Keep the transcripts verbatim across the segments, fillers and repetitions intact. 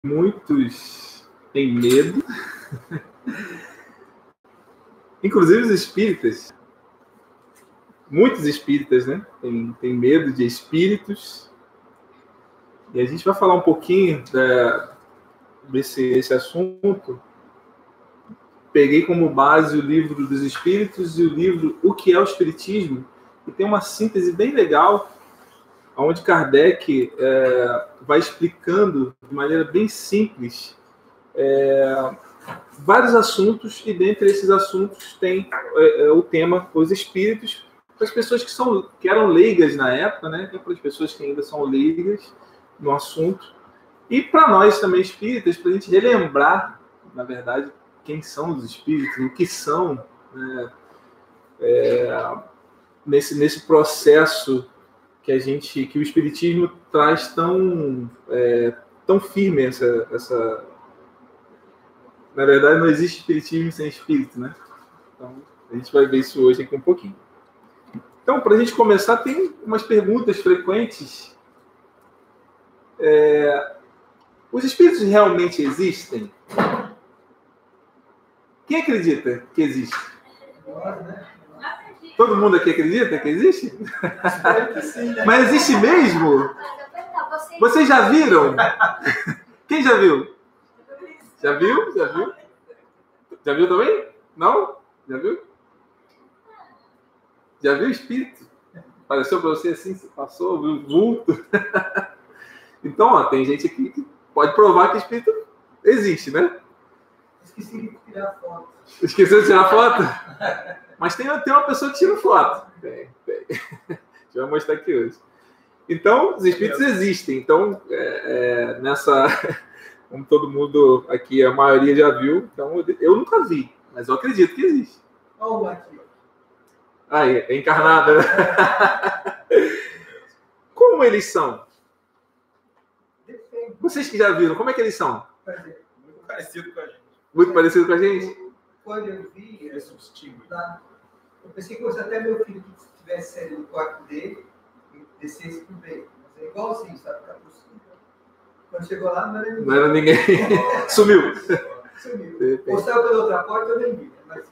Muitos têm medo, inclusive os espíritas. Muitos espíritas, né? Tem, tem medo de espíritos. E a gente vai falar um pouquinho da, desse esse assunto. Peguei como base o livro dos Espíritos e o livro O que é o Espiritismo, que tem uma síntese bem legal, onde Kardec é, vai explicando de maneira bem simples é, vários assuntos, e dentre esses assuntos tem é, o tema os espíritos, para as pessoas que, são, que eram leigas na época, né, e para as pessoas que ainda são leigas no assunto, e para nós também espíritas, para a gente relembrar, na verdade, quem são os espíritos, o que são, né, é, nesse, nesse processo que a gente, que o espiritismo traz tão, é, tão firme essa, essa. Na verdade, não existe espiritismo sem espírito, né? Então, a gente vai ver isso hoje aqui um pouquinho. Então, para a gente começar, tem umas perguntas frequentes. É, os espíritos realmente existem? Quem acredita que existe? Todo mundo aqui acredita que existe? Mas existe mesmo? Vocês já viram? Quem já viu? Já viu? Já viu? Já viu também? Não? Já viu? Já viu o espírito? Apareceu para você assim, você passou, viu o vulto? Então, ó, tem gente aqui que pode provar que o espírito existe, né? Esqueci de tirar foto. Esqueceu de tirar foto? Mas tem, tem uma pessoa que tira foto. Tem, tem. A gente vai mostrar aqui hoje. Então, os espíritos existem. Então, é, é, nessa... Como todo mundo aqui, a maioria já viu. Então, eu nunca vi, mas eu acredito que existe. Olha o aqui. Aí, é encarnada, né? Como eles são? Depende. Vocês que já viram, como é que eles são? Muito parecido com a gente. Muito parecido com a gente? Quando eu vi, É substituído. eu pensei que fosse até meu filho que estivesse saindo do quarto dele e descesse pro meio. Mas é igualzinho, sabe? Ficar por cima. Quando chegou lá, não era ninguém. Não era ninguém. Sumiu. Sumiu. Ou saiu pela outra porta, eu nem vi. Mas...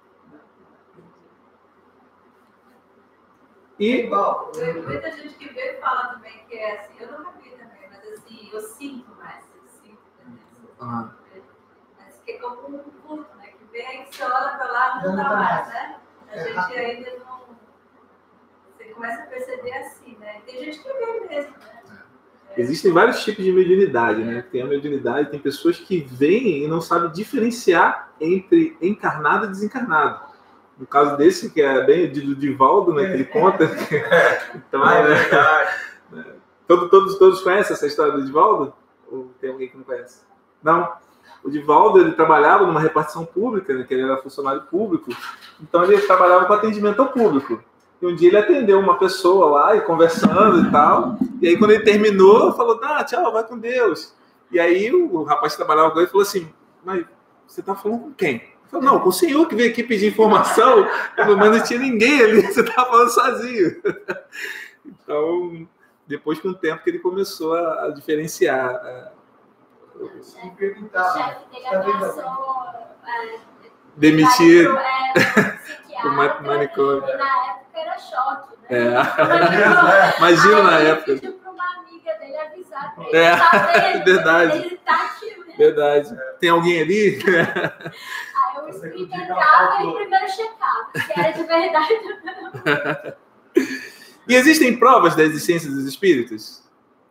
E... É igual. Tem muita gente que vê e fala também que é assim. Eu nunca vi também, mas assim, eu sinto mais. Eu sinto também. Ah. Mas que é como um culto, né? Que vem aí, que você olha pra lá, não dá mais, né? A gente ainda não... Você começa a perceber assim, né? Tem gente que vê mesmo, né? Existem vários tipos de mediunidade, né? Tem a mediunidade, tem pessoas que veem e não sabem diferenciar entre encarnado e desencarnado. No caso desse, que é bem do Divaldo, né? Que ele conta. Então, Ah, é né? verdade. Todos, todos, todos conhecem essa história do Divaldo? Ou tem alguém que não conhece? Não. O Divaldo, ele trabalhava numa repartição pública, né? Que ele era funcionário público. Então, ele trabalhava com atendimento ao público. E um dia ele atendeu uma pessoa lá, e conversando e tal. E aí, quando ele terminou, falou, ah, tchau, vai com Deus. E aí, o, o rapaz que trabalhava com ele falou assim, mas você tá falando com quem? Ele falou, não, com o senhor que veio aqui pedir informação, mas não tinha ninguém ali, você tava falando sozinho. Então, depois, com o tempo, que ele começou a, a diferenciar. A... Me perguntava. O chefe dele ameaçou é, demitir o manicômio. E na época era choque, né? É. Imagina na época. Ele pediu para uma amiga dele avisar para ele. É, Tá vendo? verdade. Ele tá aqui mesmo. Verdade. Tem alguém ali? Aí o espírito entrava e primeiro checava se era de verdade. E existem provas da existência dos espíritos?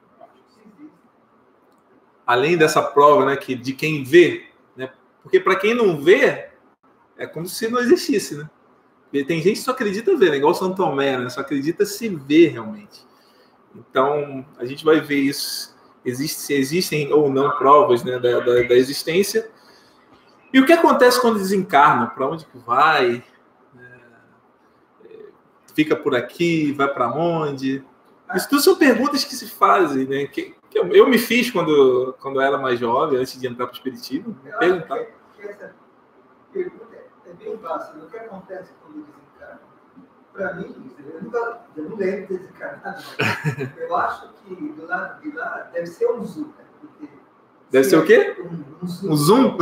Além dessa prova, né, que, de quem vê, né? Porque para quem não vê, é como se não existisse, né? Porque tem gente que só acredita ver, né? Igual São Tomé, né? Só acredita se ver realmente. Então, a gente vai ver isso, existe, se existem ou não provas, né, da, da, da existência. E o que acontece quando desencarna? Para onde que vai? É, fica por aqui? Vai para onde? Isso tudo são perguntas que se fazem, né? Que, que eu, eu me fiz quando, quando eu era mais jovem, antes de entrar para o espiritismo. Perguntar. Essa pergunta é bem fácil. O que acontece quando desencarna? Para mim, eu, nunca, eu não lembro de desencarnar. Eu acho que do lado de lá deve ser um Zuka, porque Deve ser o quê? Um zoom?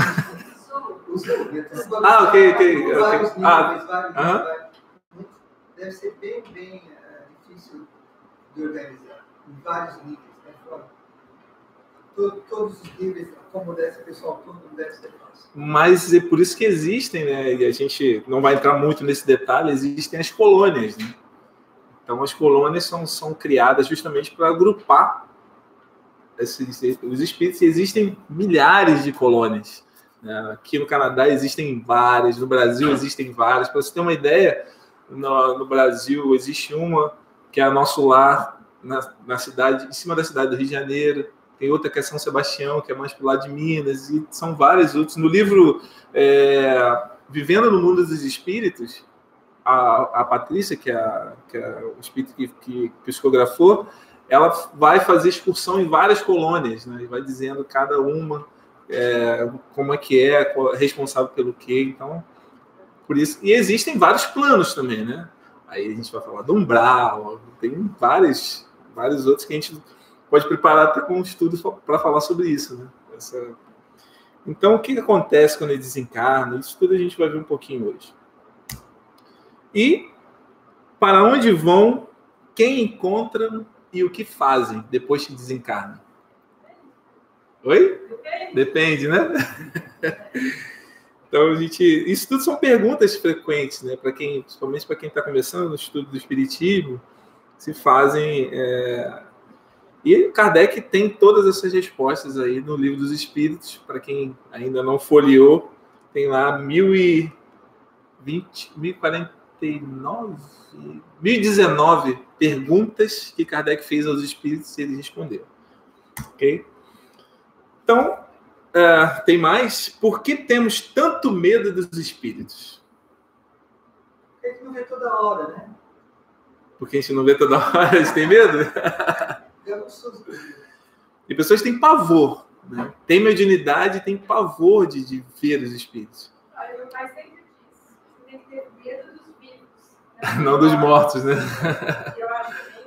Ah, ok, ok. okay. Ah, uh-huh. Deve ser bem, bem uh, difícil de organizar. Em vários níveis, né? Todo, todos os níveis, como deve ser pessoal, todo mundo deve ser fácil. Mas é por isso que existem, né? E a gente não vai entrar muito nesse detalhe, existem as colônias, né? Então, as colônias são, são criadas justamente para agrupar esses, os espíritos. E existem milhares de colônias. Aqui no Canadá existem várias, no Brasil existem várias. Para você ter uma ideia, no, no Brasil existe uma que é a Nosso Lar, na, na cidade, em cima da cidade do Rio de Janeiro. Tem outra que é São Sebastião, que é mais para o lado de Minas, e são várias outras. No livro é, Vivendo no Mundo dos Espíritos, a, a Patrícia, que é, a, que é o espírito que, que psicografou, ela vai fazer excursão em várias colônias, né? E vai dizendo cada uma É, como é que é, responsável pelo quê, então, por isso, e existem vários planos também, né? Aí a gente vai falar do umbral, tem vários, vários outros que a gente pode preparar até com um estudo para falar sobre isso, né? Essa... Então, o que acontece quando ele desencarna? Isso tudo a gente vai ver um pouquinho hoje. E para onde vão, quem encontram e o que fazem depois que desencarnam? Oi? Depende, né? Então, a gente... Isso tudo são perguntas frequentes, né? Para quem, principalmente para quem está começando no estudo do Espiritismo, se fazem... É... E Kardec tem todas essas respostas aí no Livro dos Espíritos. Para quem ainda não folheou, tem lá mil e vinte, mil e quarenta e nove, mil e dezenove perguntas que Kardec fez aos Espíritos e eles responderam. Ok? Então, uh, tem mais. Por que temos tanto medo dos espíritos? Porque a gente não vê toda hora, né? Porque a gente não vê toda hora, a gente tem medo? E pessoas têm pavor, né? Tem mediunidade, tem pavor de, de ver os espíritos. Olha, meu pai sempre disse, você tem que ter medo dos vivos. Né? Não dos mortos, né? Eu acho que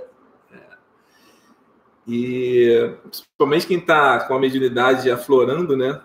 E principalmente quem está com a mediunidade aflorando, né,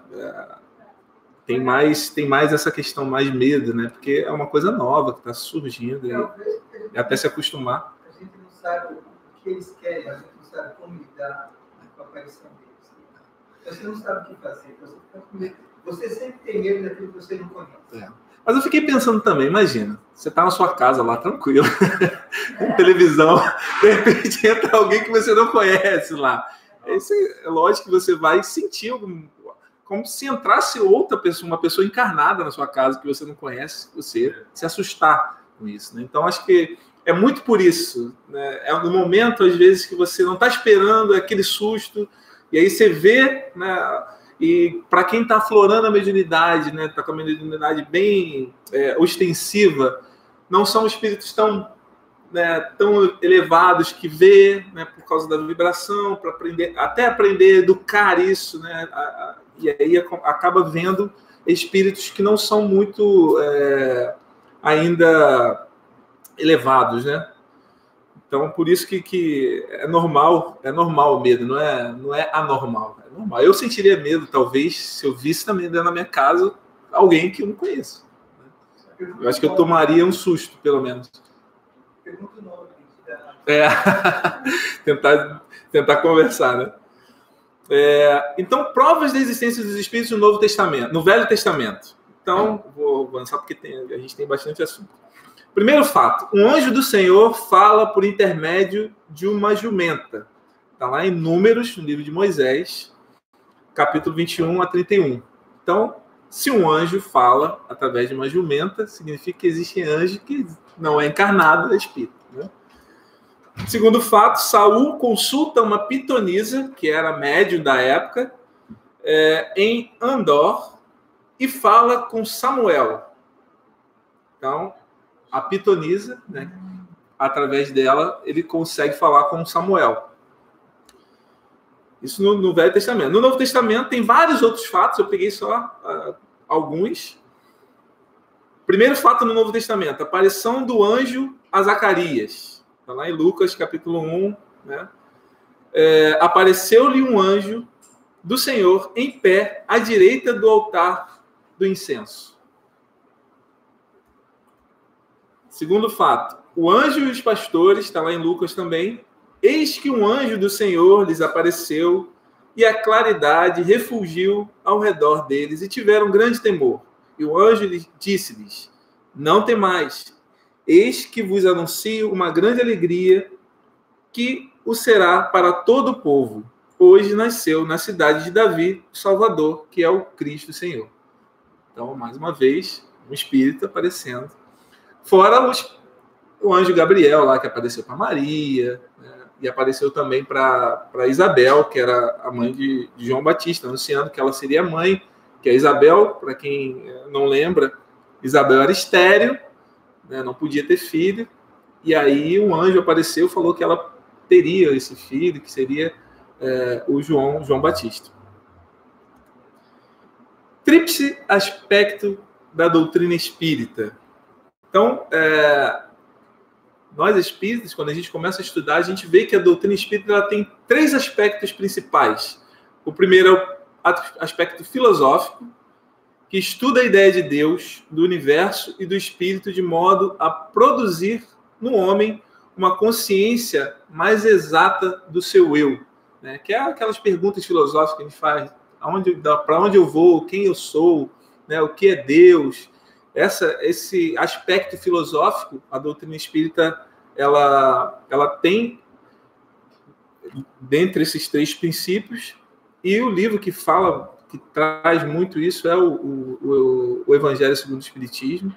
tem mais, tem mais essa questão, mais medo, né, porque é uma coisa nova que está surgindo, e até se acostumar. A gente não sabe o que eles querem, a gente não sabe como lidar com a aparição deles. Você não sabe o que fazer, você, fica com medo. Você sempre tem medo daquilo que você não conhece. É. Mas eu fiquei pensando também, imagina, você está na sua casa lá, tranquilo, com televisão, de repente entra alguém que você não conhece lá. Esse, é lógico que você vai sentir como se entrasse outra pessoa, uma pessoa encarnada na sua casa que você não conhece, você se assustar com isso, né? Então, acho que é muito por isso, né? É no momento, às vezes, que você não está esperando aquele susto, e aí você vê, né? E para quem está aflorando a mediunidade, né, está com a mediunidade bem é, ostensiva, não são espíritos tão, né, tão elevados que vê, né, por causa da vibração, para aprender, até aprender a educar isso, né, a, a, e aí acaba vendo espíritos que não são muito é, ainda elevados, né? Então, por isso que, que é normal, é normal o medo, não é, não é anormal. É normal. Eu sentiria medo, talvez, se eu visse também dentro da minha casa alguém que eu não conheço. Eu acho que eu tomaria um susto, pelo menos. Pergunta o nome. É, tentar, tentar conversar, né? É, então, provas da existência dos espíritos no Novo Testamento, no Velho Testamento. Então, vou avançar porque tem, a gente tem bastante assunto. Primeiro fato, um anjo do Senhor fala por intermédio de uma jumenta. Está lá em Números, no livro de Moisés, capítulo vinte e um a trinta e um. Então, se um anjo fala através de uma jumenta, significa que existe anjo que não é encarnado, é espírito, né? Segundo fato, Saul consulta uma pitonisa, que era médium da época, é, em Andor, e fala com Samuel. Então, a pitonisa, né, através dela, ele consegue falar com Samuel. Isso no, no Velho Testamento. No Novo Testamento tem vários outros fatos, eu peguei só uh, alguns. Primeiro fato no Novo Testamento, a aparição do anjo a Zacarias. Está lá em Lucas, capítulo um. Né? É, apareceu-lhe um anjo do Senhor em pé à direita do altar do incenso. Segundo fato, o anjo e os pastores, está lá em Lucas também, eis que um anjo do Senhor lhes apareceu e a claridade refulgiu ao redor deles e tiveram grande temor. E o anjo disse-lhes, não temais, eis que vos anuncio uma grande alegria que o será para todo o povo. Hoje nasceu na cidade de Davi o Salvador, que é o Cristo Senhor. Então, mais uma vez, um Espírito aparecendo. Fora os, o anjo Gabriel lá, que apareceu para Maria, né? E apareceu também para Isabel, que era a mãe de, de João Batista, anunciando que ela seria mãe, que a Isabel, para quem não lembra, Isabel era estéril, né? Não podia ter filho, e aí um anjo apareceu e falou que ela teria esse filho, que seria é, o João, João Batista. Tríplice aspecto da doutrina espírita. Então, é, nós espíritas, quando a gente começa a estudar, a gente vê que a doutrina espírita ela tem três aspectos principais. O primeiro é o aspecto filosófico, que estuda a ideia de Deus, do universo e do espírito de modo a produzir no homem uma consciência mais exata do seu eu, né? Que é aquelas perguntas filosóficas que a gente faz, para onde eu vou, quem eu sou, né? O que é Deus. Essa, esse aspecto filosófico, a doutrina espírita, ela, ela tem dentre esses três princípios, e o livro que fala, que traz muito isso é o, o, o Evangelho segundo o Espiritismo.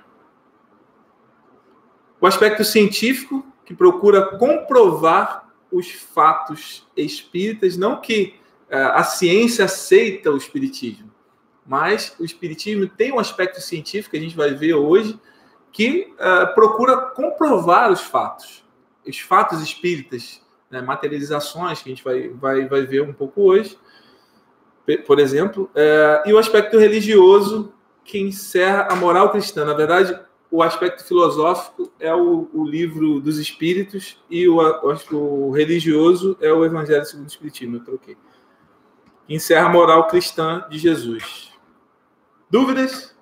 O aspecto científico, que procura comprovar os fatos espíritas, não que uh, a ciência aceita o espiritismo, mas o espiritismo tem um aspecto científico, que a gente vai ver hoje, que uh, procura comprovar os fatos. Os fatos espíritas, né, materializações, que a gente vai, vai, vai ver um pouco hoje, por exemplo. Uh, e o aspecto religioso, que encerra a moral cristã. Na verdade, o aspecto filosófico é o, o livro dos Espíritos e o, o religioso é o Evangelho segundo o Espiritismo. Eu troquei. Encerra a moral cristã de Jesus. Dúvidas?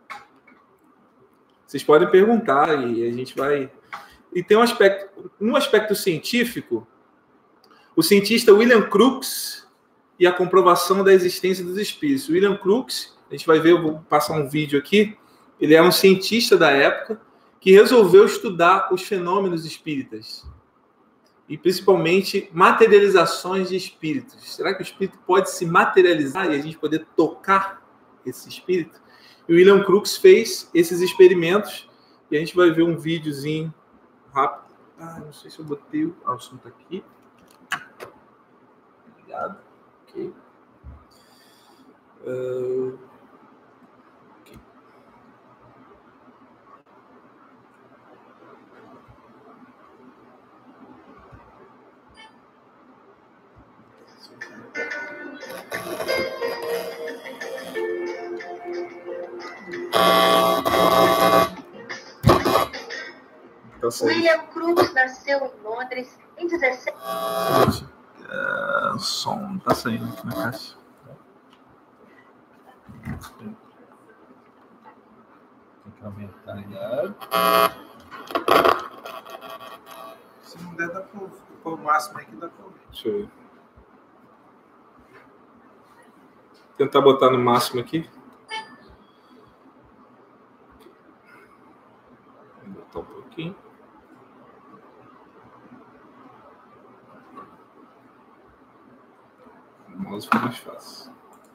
Vocês podem perguntar e a gente vai... E tem um aspecto, um aspecto científico, o cientista William Crookes e a comprovação da existência dos espíritos. William Crookes, a gente vai ver, eu vou passar um vídeo aqui, ele era um cientista da época que resolveu estudar os fenômenos espíritas e principalmente materializações de espíritos. Será que o espírito pode se materializar e a gente poder tocar esse espírito? E o William Crookes fez esses experimentos e a gente vai ver um videozinho rápido. Ah, não sei se eu botei o assunto aqui. Obrigado. Ok. Uh... okay. William Crookes nasceu em Londres em dezessete... Uh, o som tá saindo aqui na caixa. Tem que aumentar. Se não der, dá para pôr o máximo aqui, dá para ouvir. Deixa eu ver. Tentar botar no máximo aqui. Vou botar um pouquinho. O mouse fica mais fácil.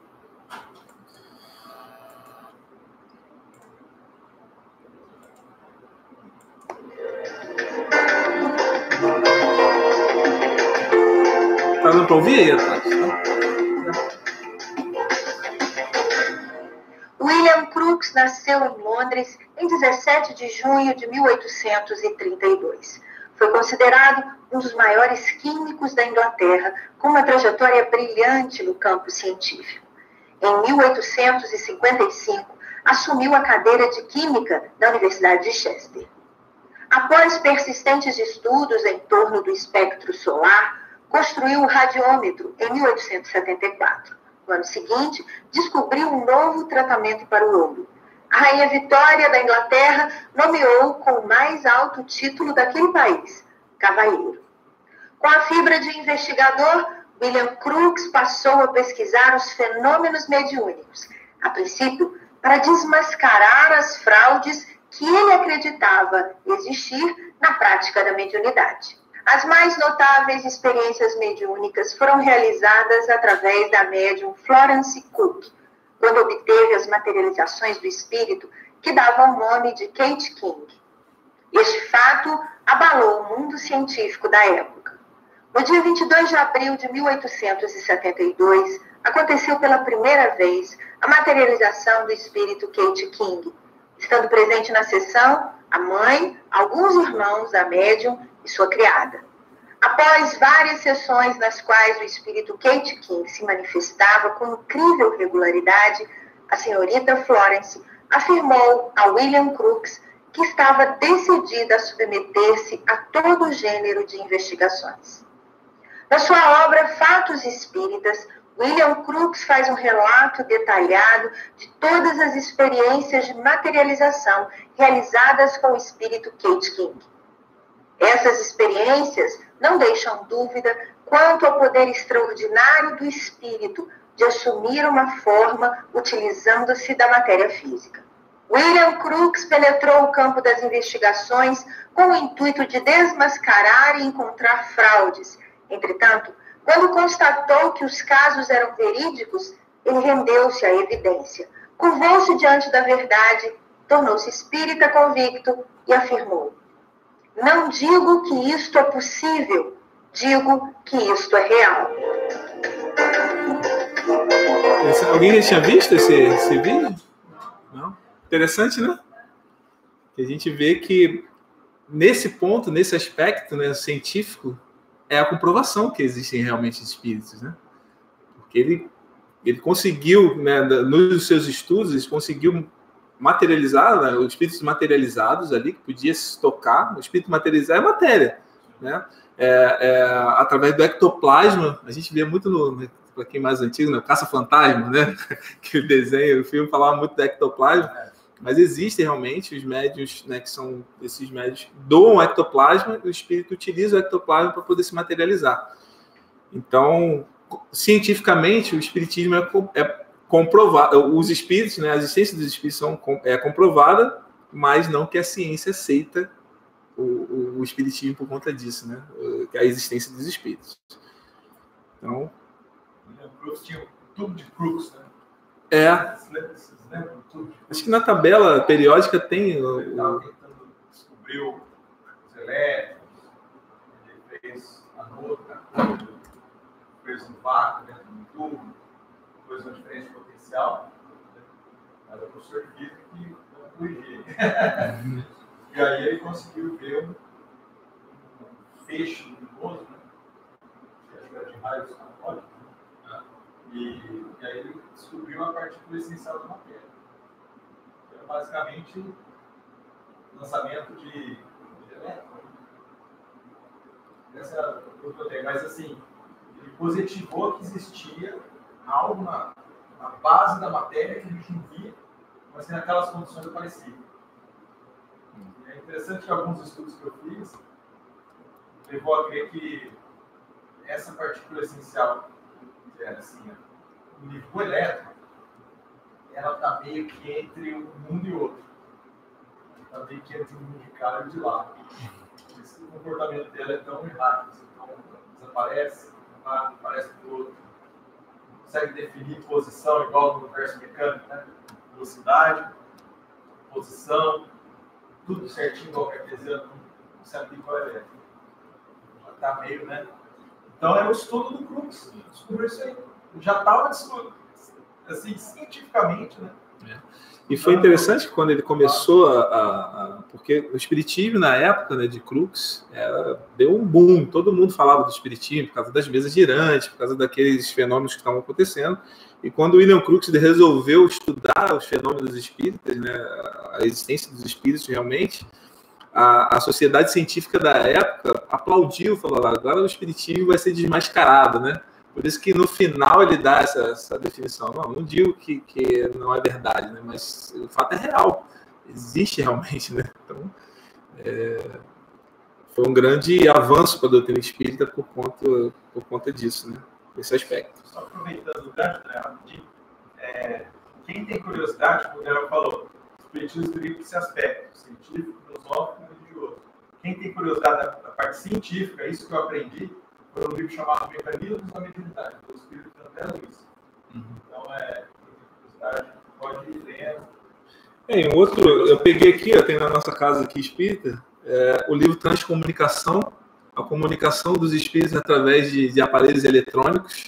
Tá dando para ouvir aí atrás? William Crookes nasceu em Londres em dezessete de junho de mil oitocentos e trinta e dois. Foi considerado um dos maiores químicos da Inglaterra, com uma trajetória brilhante no campo científico. Em mil oitocentos e cinquenta e cinco, assumiu a cadeira de Química da Universidade de Chester. Após persistentes estudos em torno do espectro solar, construiu o radiômetro em mil oitocentos e setenta e quatro. No ano seguinte, descobriu um novo tratamento para o ouro. A rainha Vitória da Inglaterra nomeou com o mais alto título daquele país, cavalheiro. Com a fibra de investigador, William Crookes passou a pesquisar os fenômenos mediúnicos, a princípio para desmascarar as fraudes que ele acreditava existir na prática da mediunidade. As mais notáveis experiências mediúnicas foram realizadas através da médium Florence Cook, quando obteve as materializações do espírito que davam o nome de Kate King. Este fato abalou o mundo científico da época. No dia vinte e dois de abril de mil oitocentos e setenta e dois, aconteceu pela primeira vez a materialização do espírito Kate King, estando presente na sessão a mãe, alguns irmãos da médium e sua criada. Após várias sessões nas quais o espírito Kate King se manifestava com incrível regularidade, a senhorita Florence afirmou a William Crookes que estava decidida a submeter-se a todo gênero de investigações. Na sua obra Fatos Espíritas, William Crookes faz um relato detalhado de todas as experiências de materialização realizadas com o espírito Kate King. Essas experiências não deixam dúvida quanto ao poder extraordinário do espírito de assumir uma forma utilizando-se da matéria física. William Crookes penetrou o campo das investigações com o intuito de desmascarar e encontrar fraudes. Entretanto, quando constatou que os casos eram verídicos, ele rendeu-se à evidência, curvou-se diante da verdade, tornou-se espírita convicto e afirmou: não digo que isto é possível, digo que isto é real. Esse, alguém já tinha visto esse, esse vídeo? Não? Interessante, né? Que a gente vê que nesse ponto, nesse aspecto, né, científico, é a comprovação que existem realmente espíritos, né? Porque ele, ele conseguiu, né, nos seus estudos, ele conseguiu materializar, né, os espíritos materializados ali, que podia se tocar. O espírito materializado é matéria, né? É, é, através do ectoplasma, a gente vê muito no, para quem é mais antigo, no Caça-Fantasma, né? Que o desenho, o filme falava muito do ectoplasma, mas existem realmente os médiuns, né, que são esses médiuns, doam o ectoplasma e o espírito utiliza o ectoplasma para poder se materializar. Então, cientificamente, o espiritismo é, é comprovado, os espíritos, né, a existência dos espíritos são, é comprovada, mas não que a ciência aceita o, o, o espiritismo por conta disso, né, a existência dos espíritos. Então, tinha o tubo de Crookes, né? É. Acho que na tabela periódica tem. Ele estava tentando descobrir os elétrons, ele fez a nota, fez um vácuo dentro do tubo, fez uma diferença de potencial. Era o professor de física que não corrigia. E aí ele conseguiu ver um feixe luminoso, né? Que acho que era de raios católicos. E, e aí ele descobriu a partícula essencial da matéria. Era basicamente o lançamento de, de elétron. Essa era a proteína. Mas assim, ele positivou que existia algo na, na base da matéria que a gente não via, mas que naquelas condições aparecia. É interessante que alguns estudos que eu fiz levou a crer que essa partícula essencial, que era assim, o nível elétrico, ela está meio que entre um mundo e outro. Está meio que entre um mundo de cá e o de lá. Por isso que o comportamento dela é tão errado. Então, desaparece, aparece do outro. Não consegue definir posição igual no universo mecânico, né? Velocidade, posição, tudo certinho igual cartesiano, não sabe qual é elétrico. Está meio, né? Então, é o estudo do Crookes, descobriu isso aí. Já estava assim, cientificamente, né? É. E foi interessante que quando ele começou a, a, a... Porque o espiritismo, na época, né, de Crookes, era, deu um boom. Todo mundo falava do espiritismo por causa das mesas girantes, por causa daqueles fenômenos que estavam acontecendo. E quando o William Crookes resolveu estudar os fenômenos espíritas, né, a existência dos espíritos realmente, A, a sociedade científica da época aplaudiu, falou: agora o espiritismo vai ser desmascarado, né? Por isso que no final ele dá essa, essa definição. Não, não digo que, que não é verdade, né? Mas o fato é real. Existe realmente, né? Então, é, foi um grande avanço para a doutrina espírita por conta, por conta disso, né? Esse aspecto. Só aproveitando o gancho, né, rapidinho, é, quem tem curiosidade, como o Daniel falou, o espiritismo vive esse aspecto, científico, filosófico e religioso. Quem tem curiosidade da, da parte científica, isso que eu aprendi, foi um livro chamado Mecanismos da Mediunidade, do Espírito André Luiz. Uhum. Então, é, curiosidade, pode ir lendo. É, um outro, eu peguei aqui, ó, tem na nossa casa aqui espírita, é, o livro Transcomunicação, a comunicação dos espíritos através de, de aparelhos eletrônicos.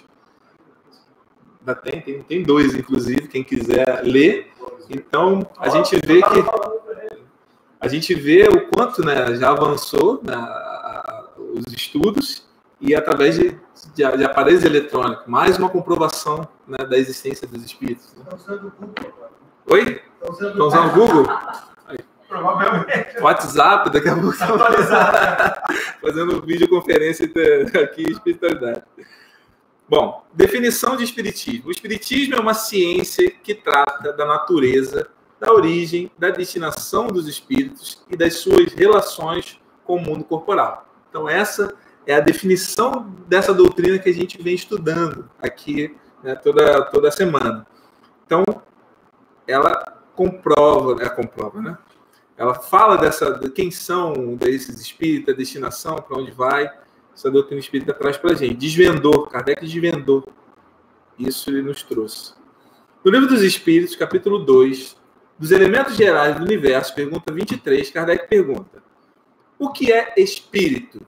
Ainda tem, tem, tem dois, inclusive, quem quiser ler. Então, a gente vê que a gente vê o quanto, né, já avançou, né, os estudos e através de, de, de aparelhos eletrônicos. Mais uma comprovação, né, da existência dos espíritos. Estão usando o Google. Oi? Estão usando o Google? Provavelmente. WhatsApp, daqui a pouco estão fazendo videoconferência aqui em espiritualidade. Bom, definição de espiritismo. O espiritismo é uma ciência que trata da natureza, da origem, da destinação dos espíritos e das suas relações com o mundo corporal. Então, essa é a definição dessa doutrina que a gente vem estudando aqui, né, toda, toda semana. Então, ela comprova, né, comprova, né? Ela fala dessa, de quem são desses espíritos, a destinação, para onde vai. Essa doutrina espírita traz para a gente. Desvendou, Kardec desvendou. Isso ele nos trouxe. No Livro dos Espíritos, capítulo dois, dos elementos gerais do universo, pergunta vinte e três, Kardec pergunta: o que é espírito?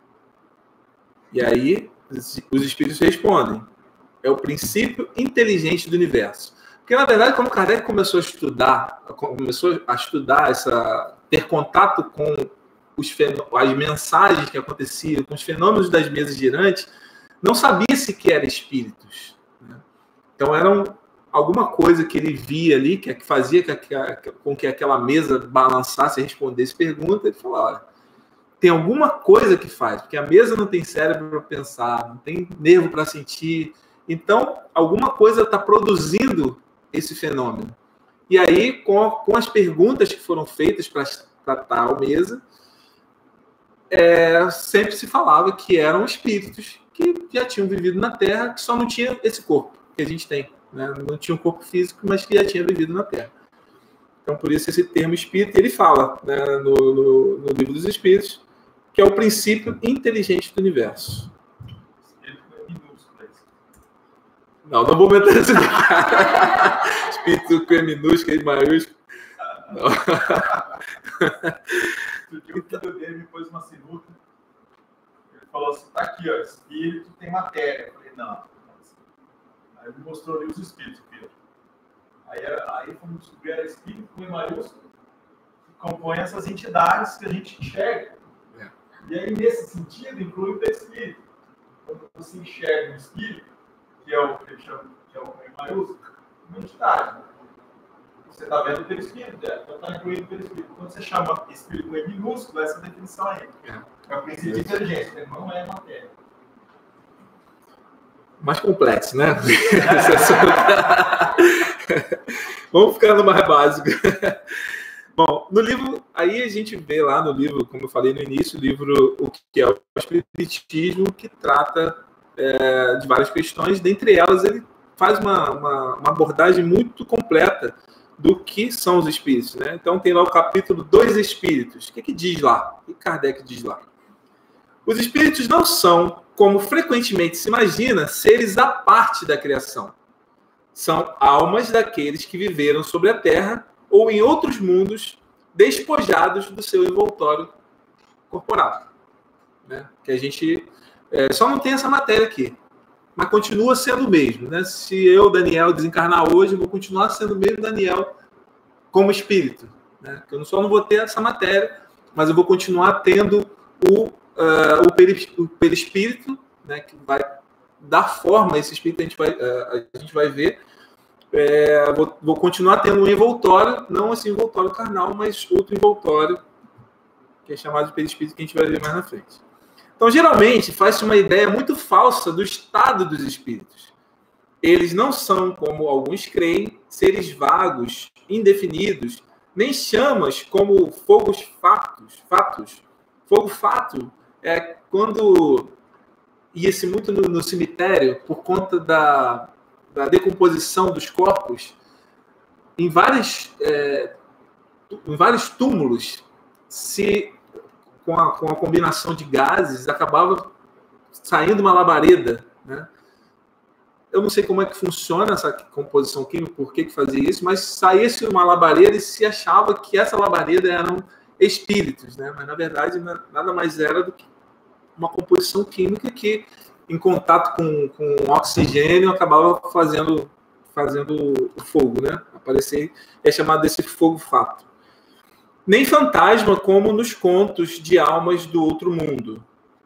E aí, os espíritos respondem: é o princípio inteligente do universo. Porque, na verdade, quando Kardec começou a estudar, começou a estudar, essa, ter contato com os as mensagens que aconteciam, com os fenômenos das mesas girantes, não sabia se que eram espíritos, né? Então, eram alguma coisa que ele via ali, que fazia com que aquela mesa balançasse e respondesse pergunta, ele falou: olha, tem alguma coisa que faz, porque a mesa não tem cérebro para pensar, não tem nervo para sentir, então, alguma coisa está produzindo esse fenômeno. E aí, com, com as perguntas que foram feitas para tal mesa, é, sempre se falava que eram espíritos que já tinham vivido na Terra, que só não tinha esse corpo que a gente tem, né? Não tinha um corpo físico, mas que já tinha vivido na Terra. Então, por isso esse termo espírito, ele fala, né, no, no, no Livro dos Espíritos, que é o princípio inteligente do universo. Não, não vou meter esse espírito com E minúsculo e maiúsculo. Não. Porque o filho dele me pôs uma sinuca. Ele falou assim: tá aqui, ó, espírito tem matéria. Eu falei: não. Aí ele mostrou ali os espíritos, filho. Aí, aí fomos descobrir era espírito com E maiúsculo, que compõe essas entidades que a gente enxerga. É. E aí, nesse sentido, inclui o perispírito. Quando você enxerga um espírito, que é o que ele chama, que é o E maiúsculo, uma entidade. Você está vendo o perispírito, é, então está incluído o perispírito. Quando você chama espírito com E minúsculo, essa definição aí. É, é o princípio de inteligência, não é matéria. Mais complexo, né? É. Vamos ficando mais básico. Bom, no livro, aí a gente vê lá no livro, como eu falei no início, o livro O que é o Espiritismo, que trata é, de várias questões, dentre elas ele faz uma, uma, uma abordagem muito completa do que são os espíritos, né? Então tem lá o capítulo Dois Espíritos. O que, que diz lá? O que Kardec diz lá? Os espíritos não são, como frequentemente se imagina, seres à parte da criação. São almas daqueles que viveram sobre a Terra ou em outros mundos, despojados do seu envoltório corporal, né? Que a gente é, só não tem essa matéria aqui, mas continua sendo o mesmo, né? Se eu, Daniel, desencarnar hoje, eu vou continuar sendo o mesmo Daniel como espírito, né? Eu só não vou ter essa matéria, mas eu vou continuar tendo o, uh, o, peri, o perispírito, né? Que vai dar forma a esse espírito, a gente vai, uh, a gente vai ver. É, vou, vou continuar tendo um envoltório, não esse envoltório carnal, mas outro envoltório, que é chamado de perispírito, que a gente vai ver mais na frente. Então, geralmente, faz-se uma ideia muito falsa do estado dos espíritos. Eles não são, como alguns creem, seres vagos, indefinidos, nem chamas como fogos fatos. fatos. Fogo fato é quando ia-se muito no, no cemitério, por conta da, da decomposição dos corpos, em, vários, é, em vários túmulos, se, com, a, com a combinação de gases, acabava saindo uma labareda, né? Eu não sei como é que funciona essa composição química, por que que fazia isso, mas saísse uma labareda e se achava que essa labareda eram espíritos, né? Mas, na verdade, nada mais era do que uma composição química que, em contato com, com oxigênio, acabava fazendo, fazendo o fogo, né? Aparecer, é chamado desse fogo fato. Nem fantasma, como nos contos de almas do outro mundo.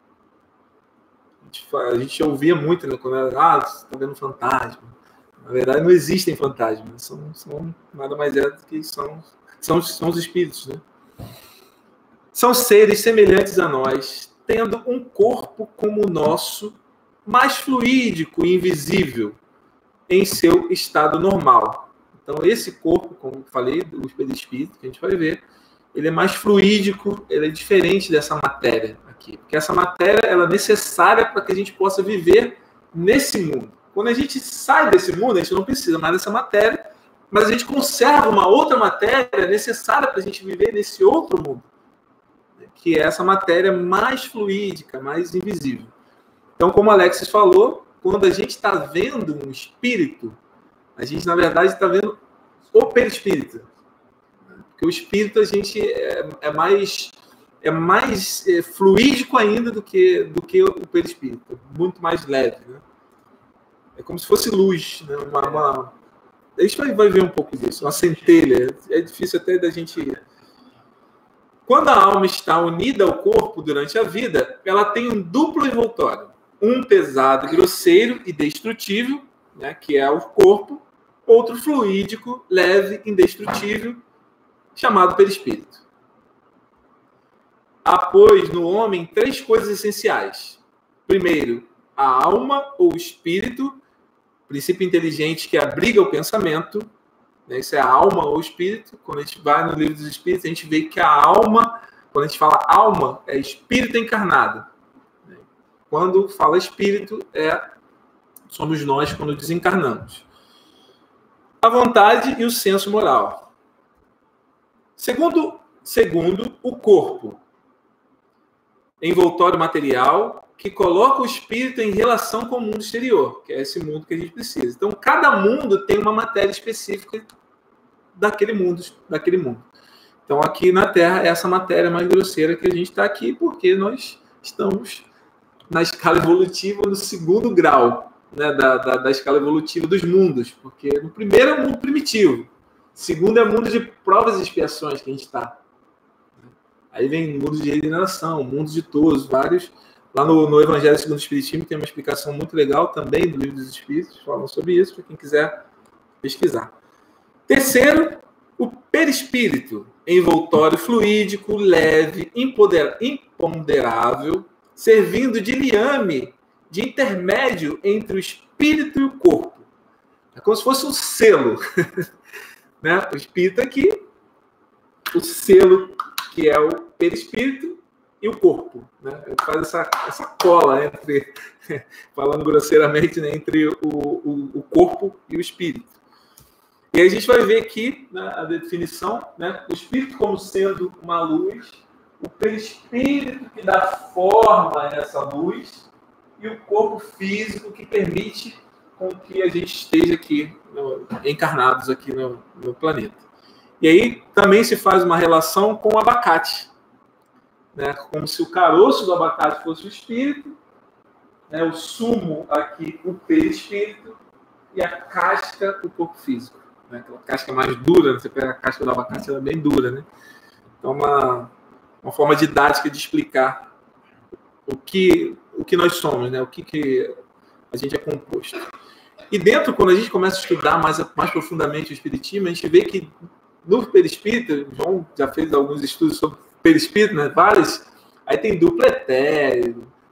A gente ouvia muito, né, quando era, ah, você está vendo fantasma. Na verdade, não existem fantasmas. São, são nada mais é do que são, são, são os espíritos, né? São seres semelhantes a nós, tendo um corpo como o nosso, mais fluídico e invisível em seu estado normal. Então, esse corpo, como eu falei, do perispírito, que a gente vai ver, ele é mais fluídico, ele é diferente dessa matéria aqui. Porque essa matéria ela é necessária para que a gente possa viver nesse mundo. Quando a gente sai desse mundo, a gente não precisa mais dessa matéria, mas a gente conserva uma outra matéria necessária para a gente viver nesse outro mundo, que é essa matéria mais fluídica, mais invisível. Então, como o Alexis falou, quando a gente está vendo um espírito, a gente, na verdade, está vendo o perispírito. Porque o espírito, a gente é, é mais, é mais é, fluídico ainda do que, do que o perispírito. Muito mais leve, né? É como se fosse luz, né? Uma, uma... A gente vai, vai ver um pouco disso. Uma centelha. É difícil até da gente... Quando a alma está unida ao corpo durante a vida, ela tem um duplo envoltório. Um pesado, grosseiro e destrutível, né, que é o corpo. Outro fluídico, leve, indestrutível, chamado perispírito. Há, pois, no homem três coisas essenciais. Primeiro, a alma ou espírito, princípio inteligente que abriga o pensamento. Isso é a alma ou espírito. Quando a gente vai no livro dos espíritos, a gente vê que a alma, quando a gente fala alma, é espírito encarnado. Quando fala espírito, é, somos nós quando desencarnamos. A vontade e o senso moral. Segundo, segundo o corpo, envoltório material, que coloca o espírito em relação com o mundo exterior, que é esse mundo que a gente precisa. Então, cada mundo tem uma matéria específica daquele mundo, daquele mundo. Então, aqui na Terra, é essa matéria mais grosseira que a gente está aqui, porque nós estamos na escala evolutiva no segundo grau, né, da, da, da escala evolutiva dos mundos, porque no primeiro é o mundo primitivo, segundo é o mundo de provas e expiações que a gente está. Aí vem mundo de regeneração, mundo de todos, vários. Lá no, no Evangelho segundo o Espiritismo tem uma explicação muito legal também do Livro dos Espíritos, falam sobre isso, para quem quiser pesquisar. Terceiro, o perispírito, envoltório fluídico, leve, impoder, imponderável, servindo de liame, de intermédio entre o espírito e o corpo. É como se fosse um selo. Né? O espírito aqui, o selo que é o perispírito e o corpo. Né? Ele faz essa, essa cola entre, falando grosseiramente, né, entre o, o, o corpo e o espírito. E aí a gente vai ver aqui, né, a definição, né, o espírito como sendo uma luz, o perispírito que dá forma a essa luz e o corpo físico que permite com que a gente esteja aqui, no, encarnados aqui no, no planeta. E aí também se faz uma relação com o abacate, né, como se o caroço do abacate fosse o espírito, né, o sumo aqui o perispírito e a casca o corpo físico. Né, aquela casca mais dura, você pega a casca do abacate, ela é bem dura, né? Então, uma, uma forma didática de explicar o que, o que nós somos, né? O que, que a gente é composto. E dentro, quando a gente começa a estudar mais, mais profundamente o espiritismo, a gente vê que no perispírito, João já fez alguns estudos sobre perispírito, né? Vários, aí tem duplo etéreo,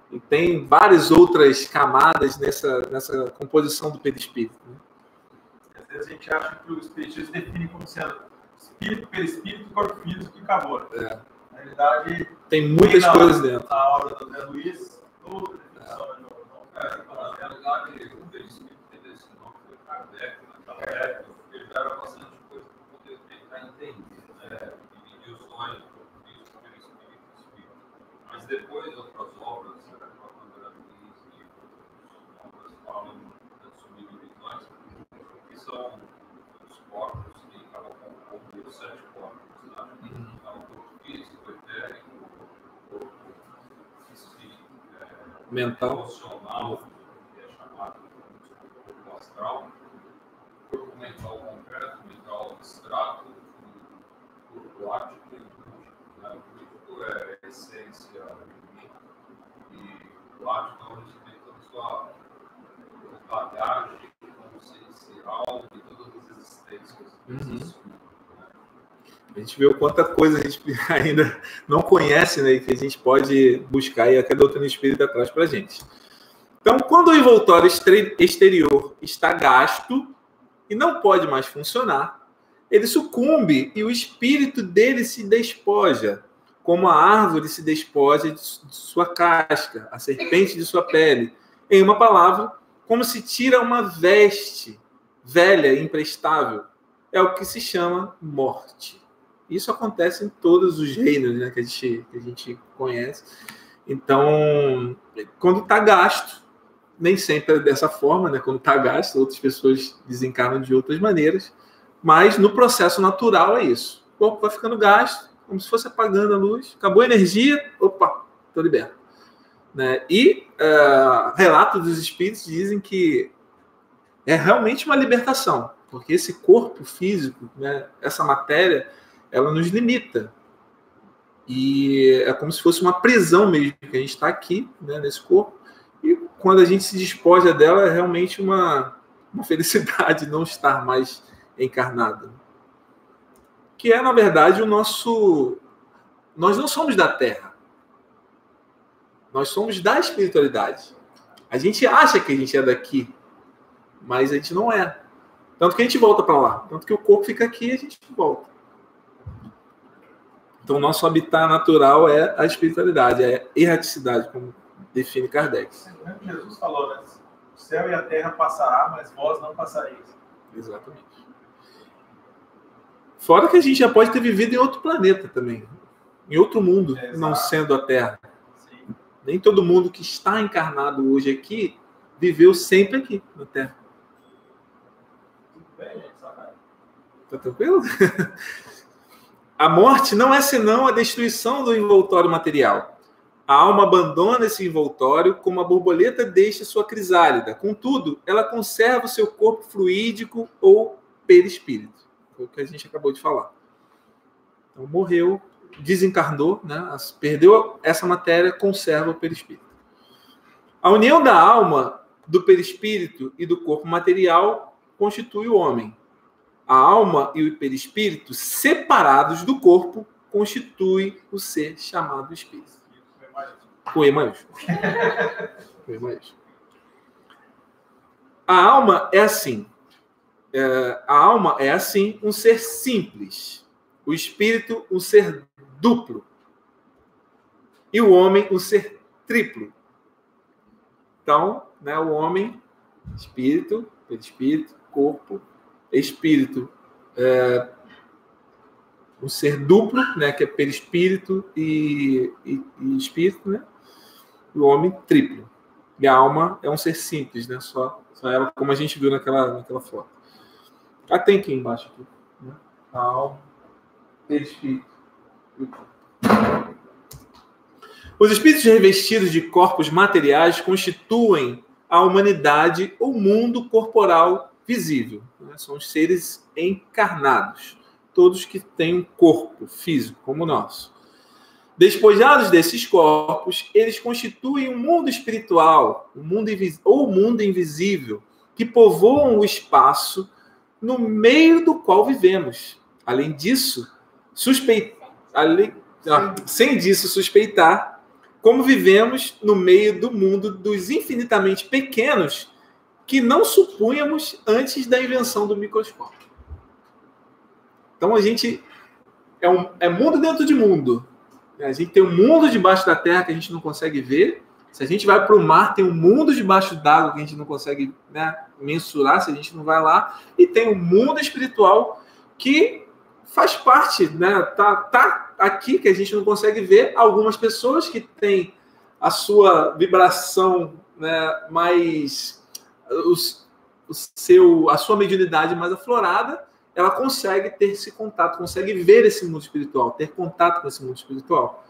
E tem várias outras camadas nessa, nessa composição do perispírito. Né? Às vezes a gente acha que o espiritismo define como sendo espírito, perispírito, corpo físico e acabou. É. Na realidade, tem muitas na, coisas dentro. Na obra do André Luiz, toda a definição de novo. É, na realidade, o perispírito que desse nome foi Kardec, naquela época, ele era bastante coisa para poder tentar entender, né? Dividir o sonho, o físico, o perispírito e o espírito. Mas depois, outras obras, a própria André Luiz e outras obras falam das subdivisões, que são os corpos que acabam com os sete corpos, né? Então, o corpo físico, o etérico, o corpo mental, emocional, que é chamado de corpo astral, corpo mental concreto, mental abstrato, corpo ático e lúdico. Né? O lúdico é a essência e o ático é onde tem toda a sua bagagem consciencial e todas as existências. Uhum. A gente vê o quanta coisa a gente ainda não conhece, né, que a gente pode buscar e até a doutrina espírita traz para a gente. Então, quando o envoltório exterior está gasto e não pode mais funcionar, ele sucumbe e o espírito dele se despoja, como a árvore se despoja de sua casca, a serpente de sua pele. Em uma palavra, como se tira uma veste velha e imprestável. É o que se chama morte. Isso acontece em todos os reinos, né, que, a gente, que a gente conhece. Então, quando está gasto, nem sempre é dessa forma, né? Quando está gasto, outras pessoas desencarnam de outras maneiras, mas no processo natural é isso. O corpo vai ficando gasto, como se fosse apagando a luz, acabou a energia, opa, estou liberto. Né? E uh, relatos dos espíritos dizem que é realmente uma libertação, porque esse corpo físico, né, essa matéria, ela nos limita. E é como se fosse uma prisão mesmo, que a gente está aqui, né, nesse corpo, e quando a gente se despoja dela, é realmente uma, uma felicidade não estar mais encarnado. Que é, na verdade, o nosso... Nós não somos da Terra. Nós somos da espiritualidade. A gente acha que a gente é daqui, mas a gente não é. Tanto que a gente volta para lá. Tanto que o corpo fica aqui e a gente volta. Então, o nosso habitat natural é a espiritualidade, é a erraticidade, como define Kardec. Jesus falou, né? O céu e a terra passará, mas vós não passareis. Exatamente. Fora que a gente já pode ter vivido em outro planeta também, em outro mundo, é, não sendo a Terra. Sim. Nem todo mundo que está encarnado hoje aqui viveu sempre aqui na Terra. Tudo bem, gente, sabe? Tá tranquilo? A morte não é senão a destruição do envoltório material. A alma abandona esse envoltório como a borboleta deixa sua crisálida. Contudo, ela conserva o seu corpo fluídico ou perispírito. Foi o que a gente acabou de falar. Então, morreu, desencarnou, né? Perdeu essa matéria, conserva o perispírito. A união da alma, do perispírito e do corpo material constitui o homem. A alma e o perispírito, separados do corpo, constituem o ser chamado espírito. Com E maiúsculo. Com E maiúsculo. A alma é assim. É, a alma é assim um ser simples. O espírito, um ser duplo. E o homem, um ser triplo. Então, né, o homem, espírito, perispírito, corpo, espírito, é, um ser duplo, né, que é perispírito e, e, e espírito, né? O homem triplo. E a alma é um ser simples, né? Só, só ela, como a gente viu naquela, naquela foto. Ah, tem aqui embaixo. Aqui, né? A alma, perispírito. Os espíritos revestidos de corpos materiais constituem a humanidade ou mundo corporal visível. Né? São os seres encarnados. Todos que têm um corpo físico como o nosso. Despojados desses corpos, eles constituem um mundo espiritual, um mundo invis... ou mundo invisível, que povoam o espaço no meio do qual vivemos. Além disso, suspe... Além... Ah, sem disso suspeitar, como vivemos no meio do mundo dos infinitamente pequenos que não supunhamos antes da invenção do microscópio. Então a gente é, um, é mundo dentro de mundo. A gente tem um mundo debaixo da terra que a gente não consegue ver. Se a gente vai para o mar, tem um mundo debaixo d'água que a gente não consegue, né, mensurar se a gente não vai lá. E tem um mundo espiritual que faz parte, né, tá, tá aqui, que a gente não consegue ver. Algumas pessoas que têm a sua vibração, né, mais... Os, o seu, a sua mediunidade mais aflorada, ela consegue ter esse contato, consegue ver esse mundo espiritual, ter contato com esse mundo espiritual.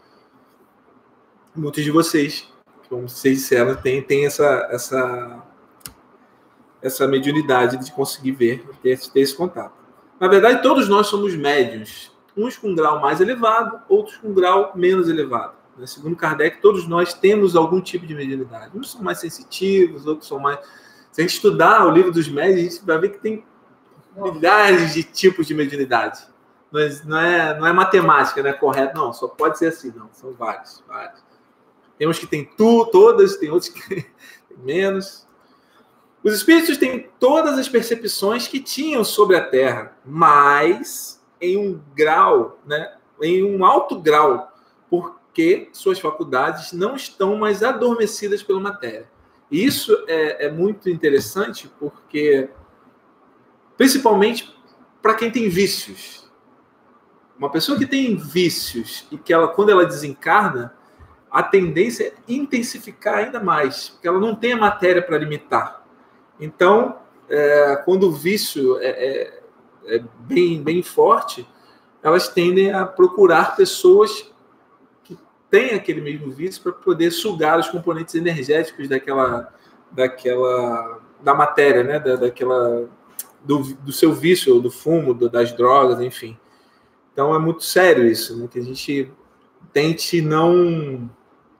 Muitos de vocês, como vocês disseram, tem, tem essa, essa, essa mediunidade de conseguir ver, ter, ter esse contato. Na verdade, todos nós somos médiuns, uns com um grau mais elevado, outros com um grau menos elevado. Segundo Kardec, todos nós temos algum tipo de mediunidade. Uns são mais sensitivos, outros são mais... Se a gente estudar o livro dos médiuns, a gente vai ver que tem milhares de tipos de mediunidade. Não é, não é, não é matemática, não é correto, não. Só pode ser assim, não. São vários. vários. Tem uns que tem tu, todas, tem outros que tem menos. Os espíritos têm todas as percepções que tinham sobre a Terra, mas em um grau, né, em um alto grau, porque suas faculdades não estão mais adormecidas pela matéria. E isso é, é muito interessante, porque, principalmente para quem tem vícios. Uma pessoa que tem vícios e que ela, quando ela desencarna, a tendência é intensificar ainda mais, porque ela não tem a matéria para limitar. Então, é, quando o vício é, é, é bem, bem forte, elas tendem a procurar pessoas tem aquele mesmo vício para poder sugar os componentes energéticos daquela, daquela da matéria, né? Da, daquela, do, do seu vício, do fumo, do, das drogas, enfim. Então é muito sério isso, né? Que a gente tente não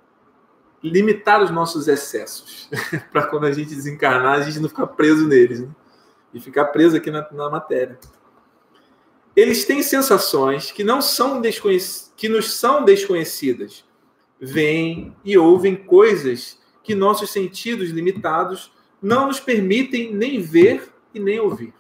limitar os nossos excessos para quando a gente desencarnar, a gente não ficar preso neles, né? E ficar preso aqui na, na matéria. Eles têm sensações que não são desconhecidas, que nos são desconhecidas. Veem e ouvem coisas que nossos sentidos limitados não nos permitem nem ver e nem ouvir.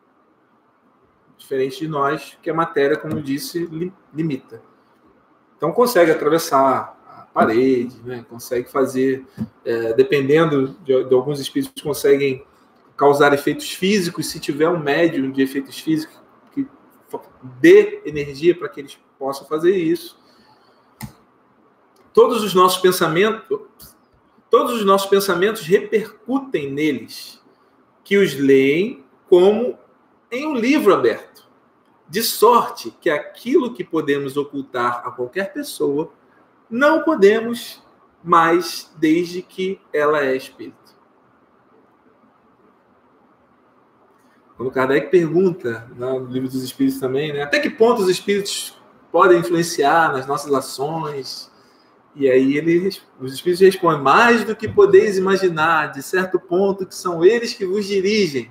Diferente de nós, que a matéria, como eu disse, li, limita. Então consegue atravessar a parede, né? Consegue fazer, é, dependendo de, de alguns espíritos, conseguem causar efeitos físicos, se tiver um médium de efeitos físicos que dê energia para que eles possam fazer isso. Todos os nossos pensamentos, todos os nossos pensamentos repercutem neles, que os leem como em um livro aberto, de sorte que aquilo que podemos ocultar a qualquer pessoa, não podemos mais desde que ela é espírito. Quando Kardec pergunta, no livro dos Espíritos também, né, até que ponto os espíritos podem influenciar nas nossas ações? E aí ele, os espíritos respondem, mais do que podeis imaginar, de certo ponto que são eles que vos dirigem.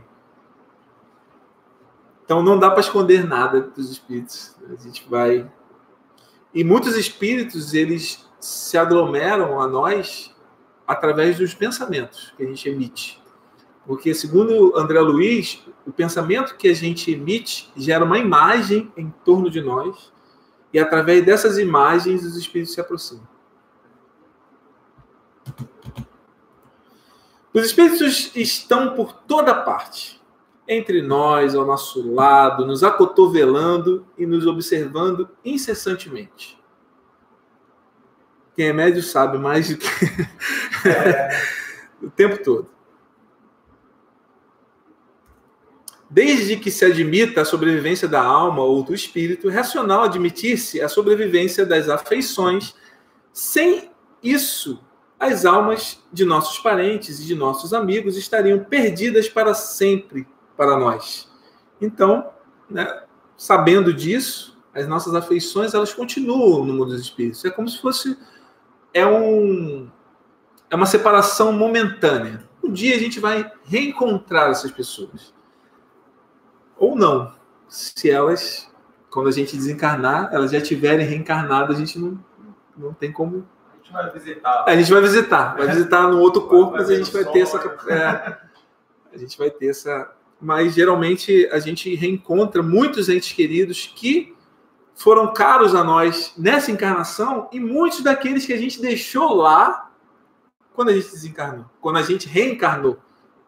Então não dá para esconder nada dos espíritos. A gente vai... E muitos espíritos, eles se aglomeram a nós através dos pensamentos que a gente emite. Porque, segundo André Luiz, o pensamento que a gente emite gera uma imagem em torno de nós, e através dessas imagens os espíritos se aproximam. Os espíritos estão por toda parte, entre nós, ao nosso lado, nos acotovelando e nos observando incessantemente. Quem é médio sabe mais do que é. o tempo todo. Desde que se admita a sobrevivência da alma ou do espírito, é racional admitir-se a sobrevivência das afeições. Sem isso, as almas de nossos parentes e de nossos amigos estariam perdidas para sempre para nós. Então, né, sabendo disso, as nossas afeições elas continuam no mundo dos espíritos. É como se fosse é um, é uma separação momentânea. Um dia a gente vai reencontrar essas pessoas. Ou não. Se elas, quando a gente desencarnar, elas já tiverem reencarnado, a gente não, não tem como gente vai visitar. A gente vai visitar, vai visitar no outro corpo, mas a gente vai ter essa... É, a gente vai ter essa... Mas, geralmente, a gente reencontra muitos entes queridos que foram caros a nós nessa encarnação e muitos daqueles que a gente deixou lá quando a gente desencarnou, quando a gente reencarnou.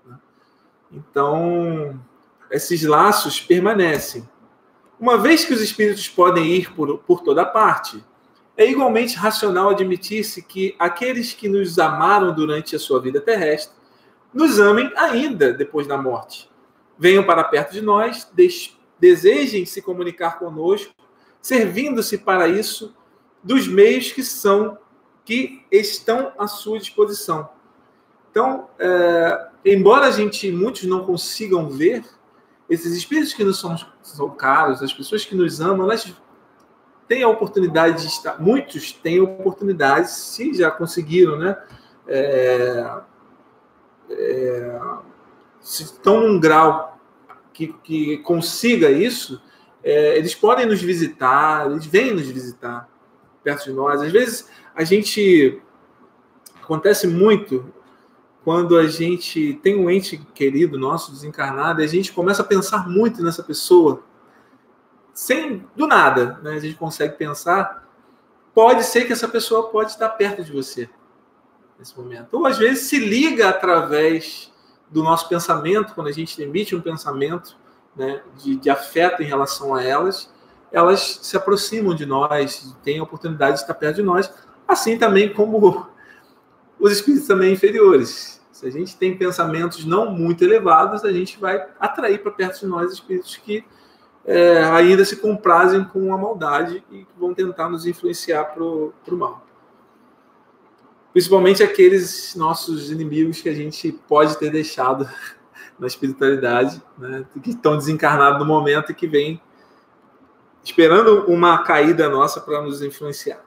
Então, esses laços permanecem. Uma vez que os espíritos podem ir por, por toda parte, é igualmente racional admitir-se que aqueles que nos amaram durante a sua vida terrestre nos amem ainda depois da morte. Venham para perto de nós, desejem se comunicar conosco, servindo-se para isso dos meios que são, que estão à sua disposição. Então, é, embora a gente, muitos não consigam ver, esses espíritos que nos são, são caros, as pessoas que nos amam, elas têm a oportunidade de estar, muitos têm a oportunidade, se já conseguiram, né? É, é, se estão num grau que, que consiga isso, é, eles podem nos visitar, eles vêm nos visitar perto de nós. Às vezes, a gente... Acontece muito quando a gente tem um ente querido nosso, desencarnado, e a gente começa a pensar muito nessa pessoa, sem, do nada, né? A gente consegue pensar, pode ser que essa pessoa pode estar perto de você nesse momento. Ou, às vezes, se liga através do nosso pensamento, quando a gente emite um pensamento, né, de, de afeto em relação a elas, elas se aproximam de nós, têm a oportunidade de estar perto de nós, assim também como os espíritos também inferiores. Se a gente tem pensamentos não muito elevados, a gente vai atrair para perto de nós espíritos que é, ainda se comprazem com a maldade e vão tentar nos influenciar para o mal. Principalmente aqueles nossos inimigos que a gente pode ter deixado na espiritualidade, né, que estão desencarnados no momento e que vêm esperando uma caída nossa para nos influenciar.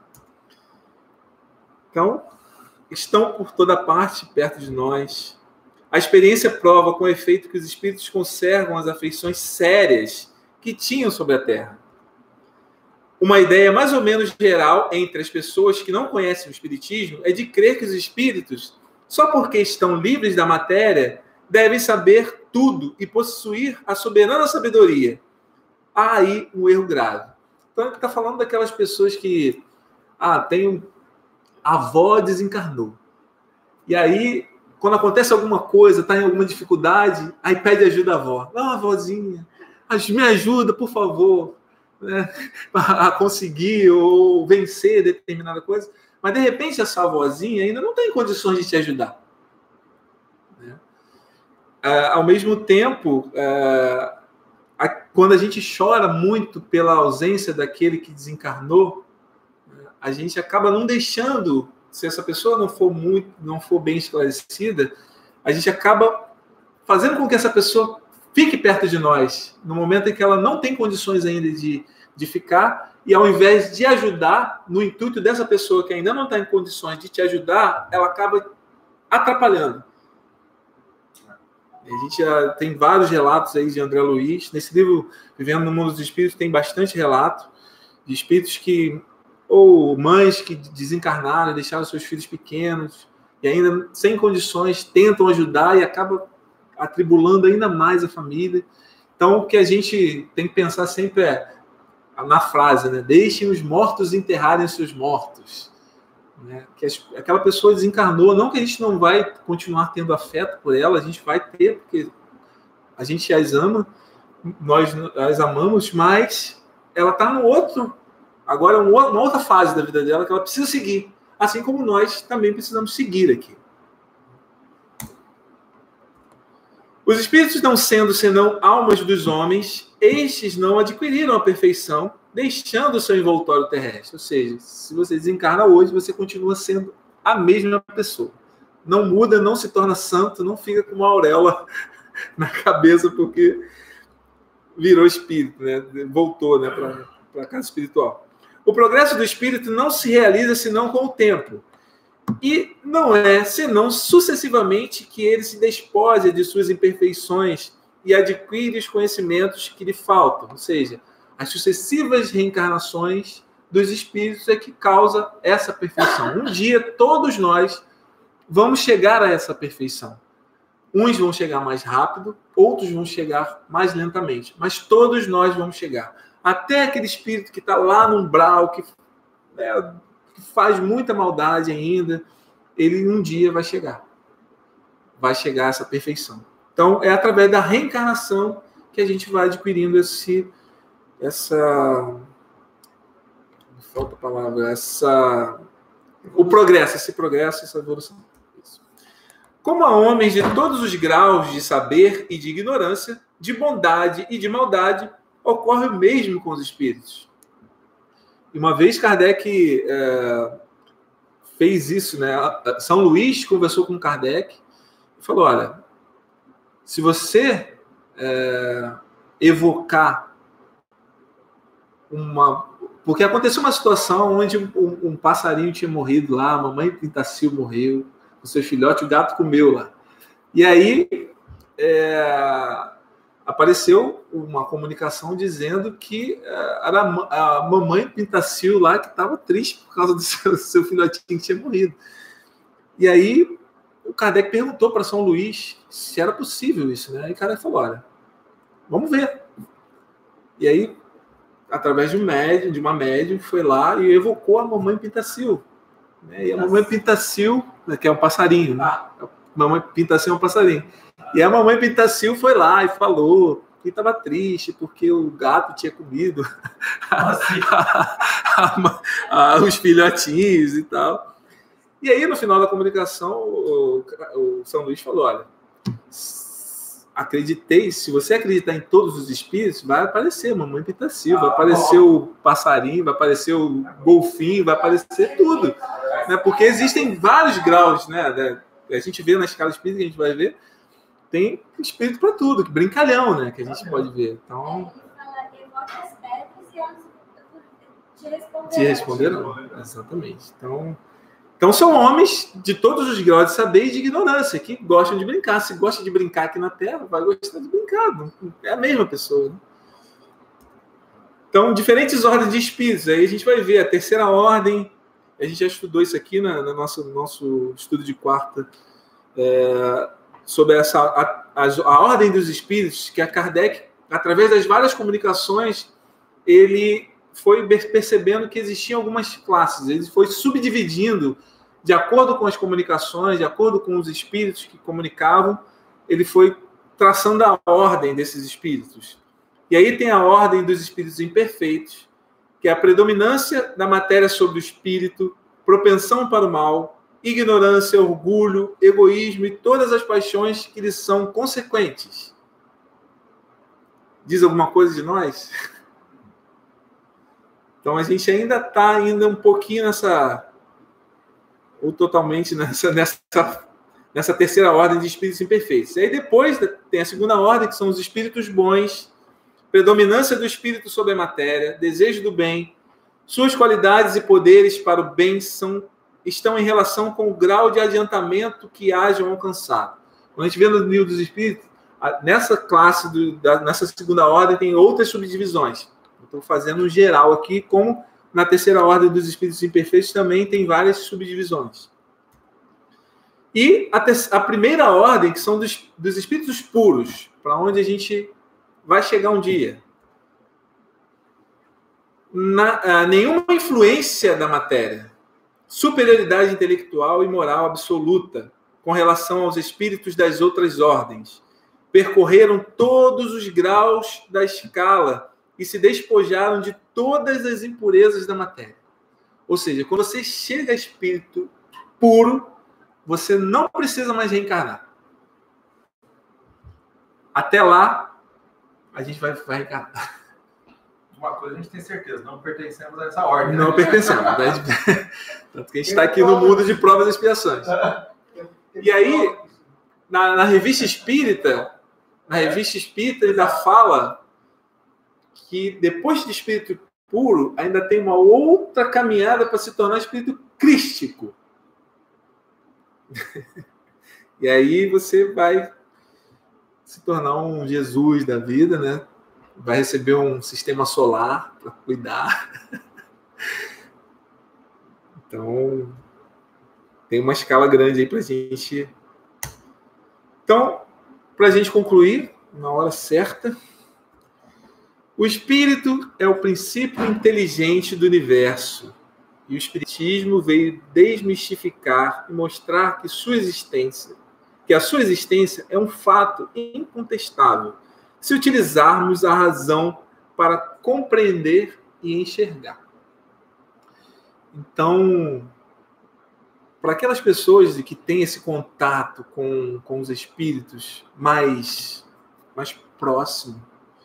Então, estão por toda parte perto de nós. A experiência prova com efeito que os espíritos conservam as afeições sérias que tinham sobre a Terra. Uma ideia mais ou menos geral entre as pessoas que não conhecem o espiritismo é de crer que os espíritos, só porque estão livres da matéria, devem saber tudo e possuir a soberana sabedoria. Há aí um erro grave. Então, ele está falando daquelas pessoas que ah, tem um a avó desencarnou. E aí, quando acontece alguma coisa, está em alguma dificuldade, aí pede ajuda à avó. Não, avózinha, me ajuda, por favor, né, a conseguir ou vencer determinada coisa. Mas, de repente, essa avózinha ainda não tem condições de te ajudar. Né? Ah, ao mesmo tempo, ah, a, quando a gente chora muito pela ausência daquele que desencarnou, a gente acaba não deixando, se essa pessoa não for muito, não for bem esclarecida, a gente acaba fazendo com que essa pessoa fique perto de nós, no momento em que ela não tem condições ainda de, de ficar, e ao invés de ajudar, no intuito dessa pessoa que ainda não está em condições de te ajudar, ela acaba atrapalhando. A gente já tem vários relatos aí de André Luiz. Nesse livro, Vivendo no Mundo dos Espíritos, tem bastante relato de espíritos que ou mães que desencarnaram, deixaram seus filhos pequenos e ainda sem condições tentam ajudar e acaba atribulando ainda mais a família. Então, o que a gente tem que pensar sempre é na frase, né? Deixem os mortos enterrarem os seus mortos. Né? Que as, aquela pessoa desencarnou, não que a gente não vai continuar tendo afeto por ela, a gente vai ter, porque a gente as ama, nós as amamos, mas ela está no outro... Agora é uma outra fase da vida dela que ela precisa seguir, assim como nós também precisamos seguir aqui. Os espíritos não sendo senão almas dos homens, estes não adquiriram a perfeição, deixando o seu envoltório terrestre. Ou seja, se você desencarna hoje, você continua sendo a mesma pessoa. Não muda, não se torna santo, não fica com uma auréola na cabeça porque virou espírito, né? Voltou, né, para a casa espiritual. O progresso do espírito não se realiza senão com o tempo. E não é senão sucessivamente que ele se despoja de suas imperfeições e adquire os conhecimentos que lhe faltam. Ou seja, as sucessivas reencarnações dos espíritos é que causa essa perfeição. Um dia, todos nós vamos chegar a essa perfeição. Uns vão chegar mais rápido, outros vão chegar mais lentamente, mas todos nós vamos chegar. Até aquele espírito que está lá no umbral, que, é, que faz muita maldade ainda, ele um dia vai chegar. Vai chegar a essa perfeição. Então, é através da reencarnação que a gente vai adquirindo esse, essa... Falta a palavra, essa... O progresso, esse progresso, essa evolução. Isso. Como há homens de todos os graus de saber e de ignorância, de bondade e de maldade, ocorre o mesmo com os espíritos. E uma vez Kardec é, fez isso, né? São Luís conversou com Kardec e falou, olha, se você é, evocar uma... Porque aconteceu uma situação onde um, um passarinho tinha morrido lá, a mamãe Pintacil morreu, o seu filhote, o gato comeu lá. E aí é, apareceu uma comunicação dizendo que era a mamãe Pintacil lá que estava triste por causa do seu, seu filhotinho que tinha morrido. E aí o Kardec perguntou para São Luís se era possível isso, né? E o Kardec falou, olha, vamos ver. E aí, através de um médium, de uma médium, foi lá e evocou a mamãe Pintacil. Né? E a mamãe Pintacil, que é um passarinho, né? A mamãe Pintacil é um passarinho. E a mamãe Pintacil foi lá e falou que estava triste porque o gato tinha comido os filhotinhos e tal. E aí, no final da comunicação, o, o São Luís falou, olha, acreditei, se você acreditar em todos os espíritos, vai aparecer a mamãe Pintacil, vai aparecer o passarinho, vai aparecer o golfinho, vai aparecer tudo. Né? Porque existem vários graus, né? A gente vê na escala espírita, que a gente vai ver, tem espírito para tudo, brincalhão, né? Que a gente pode ver. Então... Te responderão. Exatamente. Então... Então, são homens de todos os graus de saber e de ignorância, que gostam de brincar. Se gosta de brincar aqui na Terra, vai gostar de brincar. É a mesma pessoa. Né? Então, diferentes ordens de espíritos. Aí a gente vai ver a terceira ordem. A gente já estudou isso aqui no na nosso, nosso estudo de quarta, é, sobre essa, a, a, a ordem dos espíritos, que a Kardec, através das várias comunicações, ele foi percebendo que existiam algumas classes. Ele foi subdividindo de acordo com as comunicações, de acordo com os espíritos que comunicavam, ele foi traçando a ordem desses espíritos. E aí tem a ordem dos espíritos imperfeitos, que é a predominância da matéria sobre o espírito, propensão para o mal, ignorância, orgulho, egoísmo e todas as paixões que lhes são consequentes. Diz alguma coisa de nós? Então a gente ainda está ainda um pouquinho nessa... ou totalmente nessa, nessa, nessa terceira ordem de espíritos imperfeitos. E aí depois tem a segunda ordem, que são os espíritos bons, predominância do espírito sobre a matéria, desejo do bem, suas qualidades e poderes para o bem são, estão em relação com o grau de adiantamento que hajam alcançado. Quando a gente vê no livro dos espíritos, nessa classe, do, da, nessa segunda ordem, tem outras subdivisões. Estou fazendo um geral aqui, como na terceira ordem dos espíritos imperfeitos também tem várias subdivisões. E a, te- a primeira ordem, que são dos, dos espíritos puros, para onde a gente vai chegar um dia. Na, ah, nenhuma influência da matéria, superioridade intelectual e moral absoluta com relação aos espíritos das outras ordens. Percorreram todos os graus da escala e se despojaram de todas as impurezas da matéria. Ou seja, quando você chega a espírito puro, você não precisa mais reencarnar. Até lá, a gente vai, vai reencarnar. Uma coisa a gente tem certeza, não pertencemos a essa ordem. Não né? pertencemos. Tanto que a gente está aqui no mundo de provas e expiações. E aí, na, na revista espírita, na revista espírita ainda fala que depois de espírito puro, ainda tem uma outra caminhada para se tornar espírito crístico. E aí você vai se tornar um Jesus da vida, né? Vai receber um sistema solar para cuidar. Então, tem uma escala grande aí para a gente. Então, para a gente concluir, na hora certa, o espírito é o princípio inteligente do universo. E o espiritismo veio desmistificar e mostrar que sua existência, que a sua existência é um fato incontestável, se utilizarmos a razão para compreender e enxergar. Então, para aquelas pessoas que têm esse contato com, com os espíritos mais, mais próximo,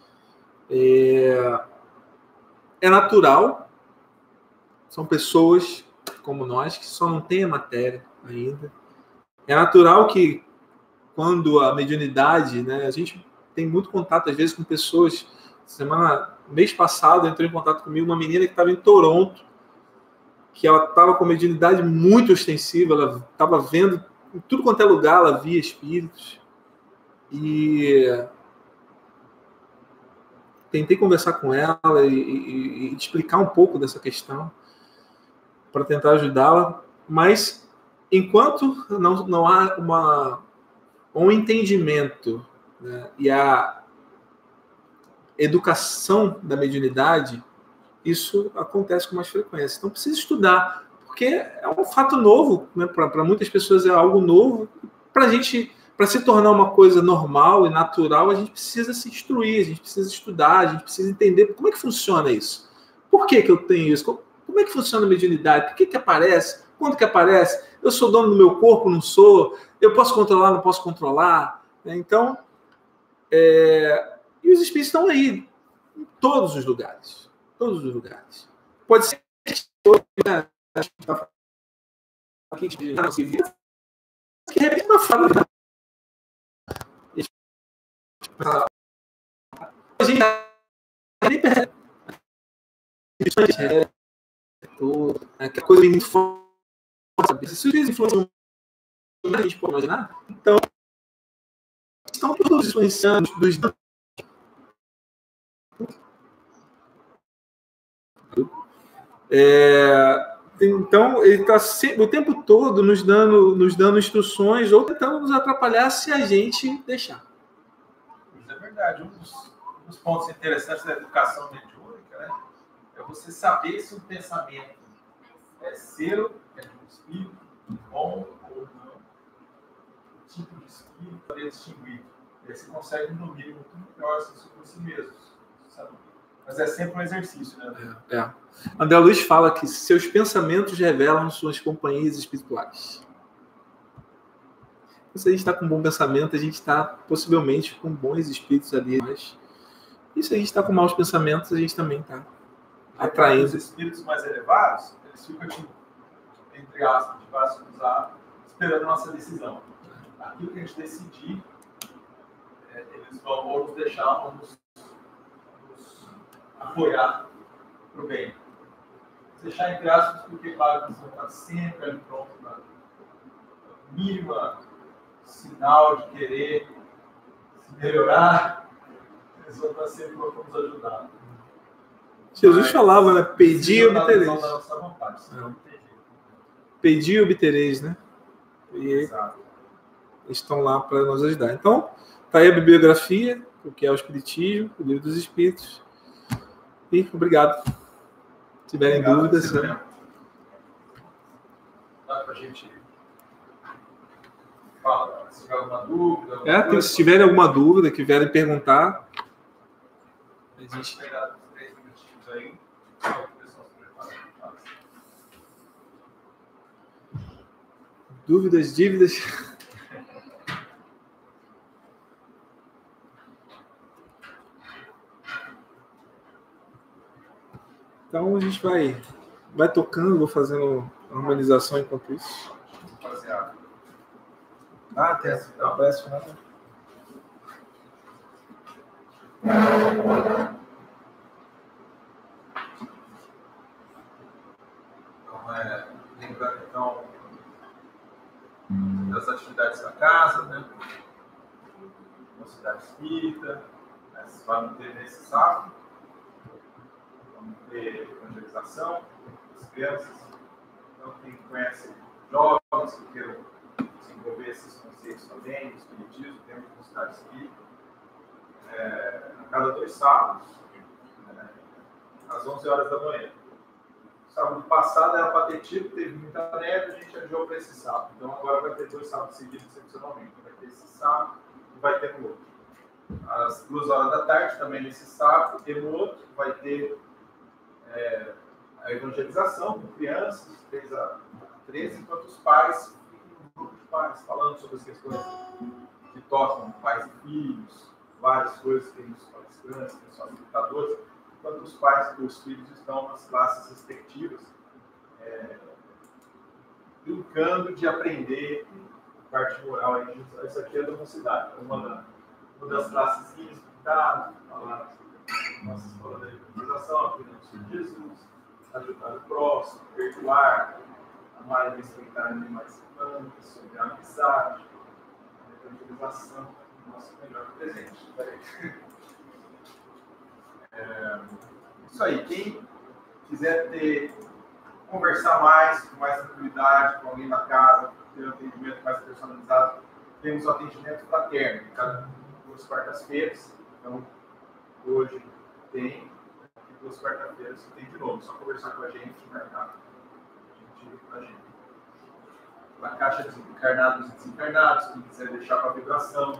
é, é natural, são pessoas como nós que só não têm a matéria ainda. É natural que quando a mediunidade, né, a gente tem muito contato às vezes com pessoas. Semana, mês passado entrou em contato comigo uma menina que estava em Toronto, que ela estava com mediunidade muito ostensiva, ela estava vendo em tudo quanto é lugar, ela via espíritos. E tentei conversar com ela e, e, e explicar um pouco dessa questão para tentar ajudá-la, mas enquanto não, não há uma, um entendimento, né, e a educação da mediunidade, isso acontece com mais frequência. Então precisa estudar, porque é um fato novo, né? Para muitas pessoas é algo novo. Para a gente, para se tornar uma coisa normal e natural, a gente precisa se instruir, a gente precisa estudar, a gente precisa entender como é que funciona isso. Por que que eu tenho isso? Como é que funciona a mediunidade? Por que que aparece? Quando que aparece? Eu sou dono do meu corpo, não sou? Eu posso controlar, não posso controlar? Então, é... e os espíritos estão aí, em todos os lugares. Todos os lugares. Pode ser né? que repete uma fala. A gente nem percebe. Aquela coisa muito forte. Se os influenciam, a gente pode imaginar. Então, estão todos influenciando dos. É, então, ele está o tempo todo nos dando, nos dando instruções ou tentando nos atrapalhar se a gente deixar. Isso é verdade. Um dos, um dos pontos interessantes da educação mediúnica, né, é você saber se um pensamento é seu, é de um espírito, bom ou não, o tipo de espírito para distinguir. E aí você consegue um domínio muito melhor sobre si mesmo. Sabe? Mas é sempre um exercício, né? É. é. André Luiz fala que seus pensamentos revelam suas companhias espirituais. Se a gente está com um bom pensamento, a gente está possivelmente com bons espíritos ali. Mas e se a gente está com maus pensamentos, a gente também está atraindo. Os espíritos mais elevados, eles ficam, tipo, entre aspas, de braço cruzado, esperando a nossa decisão. Aquilo que a gente decidir, é, eles vão ou nos deixar ou nos, nos apoiar para o bem. Deixar entre aspas, porque, claro, eles vão estar sempre ali pronto para o mínimo sinal de querer se melhorar, eles vão estar sempre para nos ajudar. Jesus Mas, falava, né? Pedi e obtereis. É. Pedi e obtereis, né? E Exato. Eles estão lá para nos ajudar. Então, está aí a bibliografia, o que é o Espiritismo, o Livro dos Espíritos. E obrigado. Se tiverem obrigado, dúvidas. Né? Dá para a gente falar. Se tiver alguma dúvida. Alguma é, tem, se tiverem alguma dúvida, que vierem perguntar. A gente. Aí. Dúvidas, dívidas. Então a gente vai, vai tocando, vou fazendo a harmonização enquanto isso. Ah, tem essa. Não aparece nada. É, lembrando então das atividades da casa, né? Mocidade espírita, né? Vamos ter nesse sábado, vamos ter ter evangelização das crianças. Então, quem conhece jovens que queiram desenvolver esses conceitos também, do espiritismo, dentro do estado espírita, é, a cada dois sábados, né, às onze horas da manhã. Sábado passado era para ter tido, teve muita neve, a gente adiou para esse sábado. Então agora vai ter dois sábados seguidos, excepcionalmente. Vai ter esse sábado e vai ter no outro. Às duas horas da tarde, também nesse sábado, e no outro vai ter é, a evangelização com crianças, três a treze, enquanto os pais ficam um grupo de pais falando sobre as questões que tocam pais e filhos, várias coisas, tem os palestrantes, tem os facilitadores, enquanto os pais e os filhos estão nas classes respectivas, é, brincando de aprender parte moral. Isso aqui é da mocidade, uma, da, uma das classes que está lá na nossa escola da evangelização, aprendendo sobre Jesus, ajudar o próximo, perdoar, amar e respeitar animais semelhantes, sobre a amizade, a evangelização, o nosso melhor presente. É, isso aí, quem quiser ter, conversar mais, com mais tranquilidade, com alguém da casa, ter um atendimento mais personalizado, temos o atendimento fraterno, cada duas quartas-feiras. Então, hoje tem, e duas quartas-feiras tem de novo, só conversar com a gente, marcar a gente a gente. A caixa de encarnados e desencarnados, quem quiser deixar para vibração,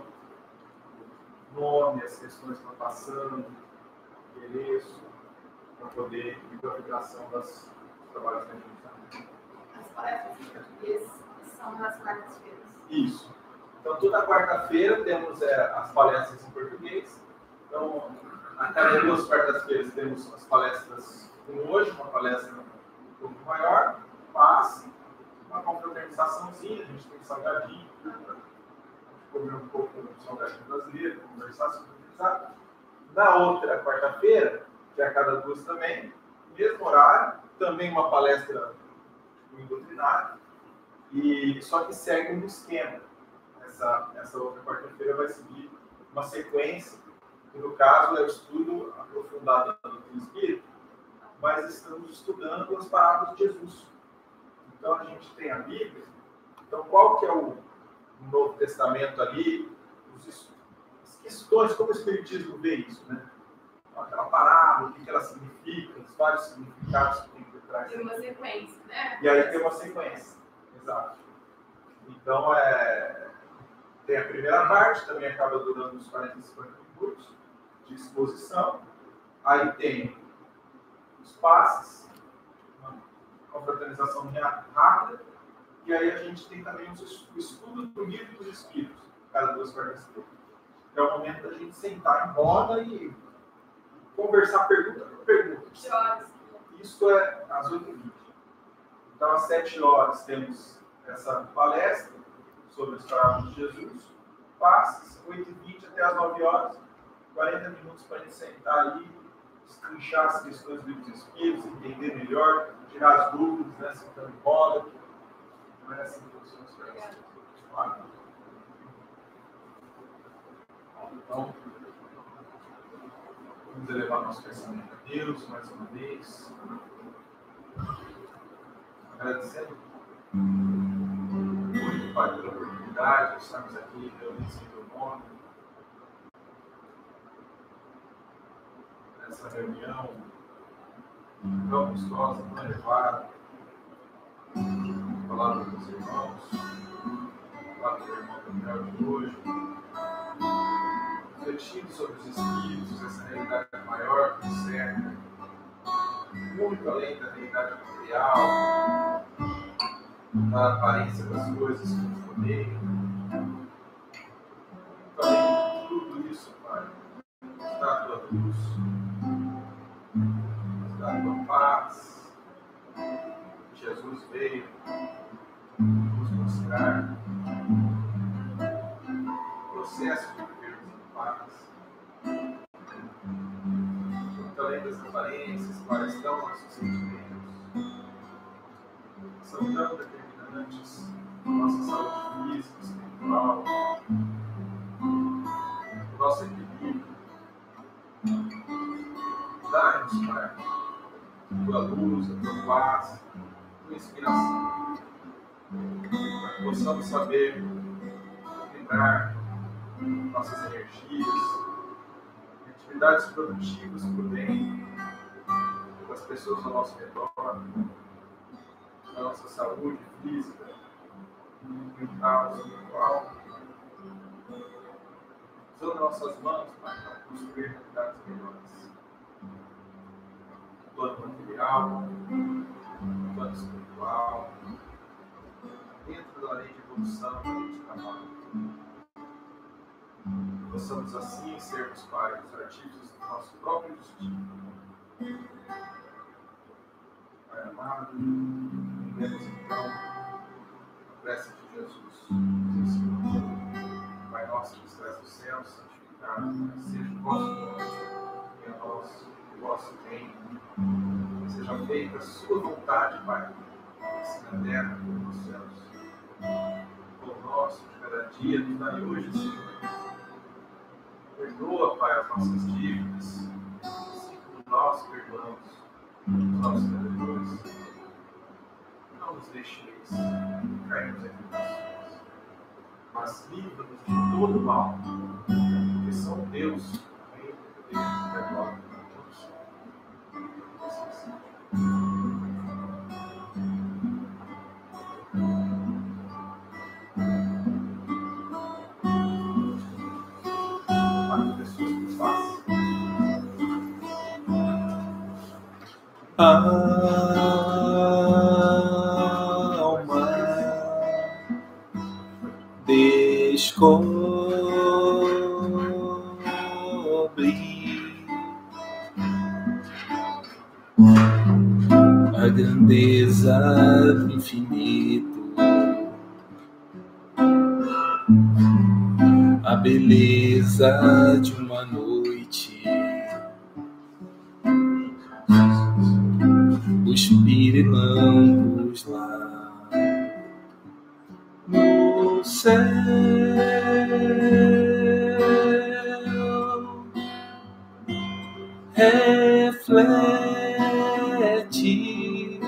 nome, as questões que estão passando, endereço, para poder ir para a vibração das trabalhos que a gente está. As palestras em português são nas quartas-feiras. Isso. Então, toda quarta-feira temos é, as palestras em português. Então, a cada duas quartas-feiras temos as palestras como hoje, uma palestra um pouco maior, mas uma confraternizaçãozinha, a gente tem salgadinho, comer um pouco do salgadinho brasileiro, conversar sobre o. Na outra quarta-feira, que é a cada duas também, mesmo horário, também uma palestra do doutrinário, e só que segue um esquema. Essa, essa outra quarta-feira vai seguir uma sequência, que no caso é o estudo aprofundado da doutrina espírita, mas estamos estudando as parábolas de Jesus. Então a gente tem a Bíblia, então qual que é o Novo Testamento ali, os, as questões, como o Espiritismo vê isso, né? Aquela parábola, o que ela significa, os vários significados que tem por trás. Tem uma sequência, né? E aí tem uma sequência, exato. Então, é, tem a primeira parte, também acaba durando uns quarenta e cinquenta minutos de exposição. Aí tem os passes, uma confraternização rápida, e aí a gente tem também o estudo do livro dos Espíritos, cada duas quartas-feiras. É o momento da gente sentar em roda e conversar pergunta por pergunta. Isso é às oito e vinte. Então, às sete horas, temos essa palestra sobre as parábolas de Jesus. Passes, oito e vinte até as nove horas, quarenta minutos para a gente sentar ali, destrinchar as questões dos livros espíritos, entender melhor, tirar as dúvidas, né, sentando em roda. Não é assim que funciona as coisas. Então, vamos elevar nosso pensamento a Deus mais uma vez. Agradecendo muito, Pai, pela oportunidade de estarmos aqui reunidos em teu nome. Nessa reunião tão gostosa, tão elevada. Palavra dos irmãos, palavra do irmão Daniel de hoje. Refletindo sobre os espíritos, essa realidade maior que nos cerca, muito além da realidade material, da aparência das coisas que nos rodeiam. Muito além de tudo isso, Pai, nos dá a tua luz, nos dá a tua paz. Jesus veio nos mostrar o processo de paz. Muito além das aparências, quais estão nossos sentimentos, são tão determinantes para a nossa saúde física, espiritual, o nosso equilíbrio. Dá-nos, Pai, a tua luz, a tua paz, a tua inspiração. Para que possamos saber equilibrar nossas energias, atividades produtivas por bem, com as pessoas ao nosso redor, a nossa saúde física, mental, espiritual, usando nossas mãos para construir realidades melhores. No plano material, no plano espiritual, dentro da lei de evolução que a gente trabalha. Possamos assim sermos, Pai, os artífices do nosso próprio destino. Pai amado, vemos então a prece de Jesus, nos ensinou. Pai nosso que estás no céu, santificado seja o vosso nome, venha a nós o vosso reino, seja feita a sua vontade, Pai, assim na terra como nos céus. O pão nosso de cada dia nos dai hoje, Senhor. Perdoa, Pai, as nossas dívidas, assim como nós perdoamos os nossos devedores. Não nos deixeis cairmos em tentações, mas livra-nos de todo mal, porque são Deus, o Rei, o poder e a glória por todos. Alma, descobre a grandeza do infinito, a beleza de uma noite. Os pirilampos lá no céu reflete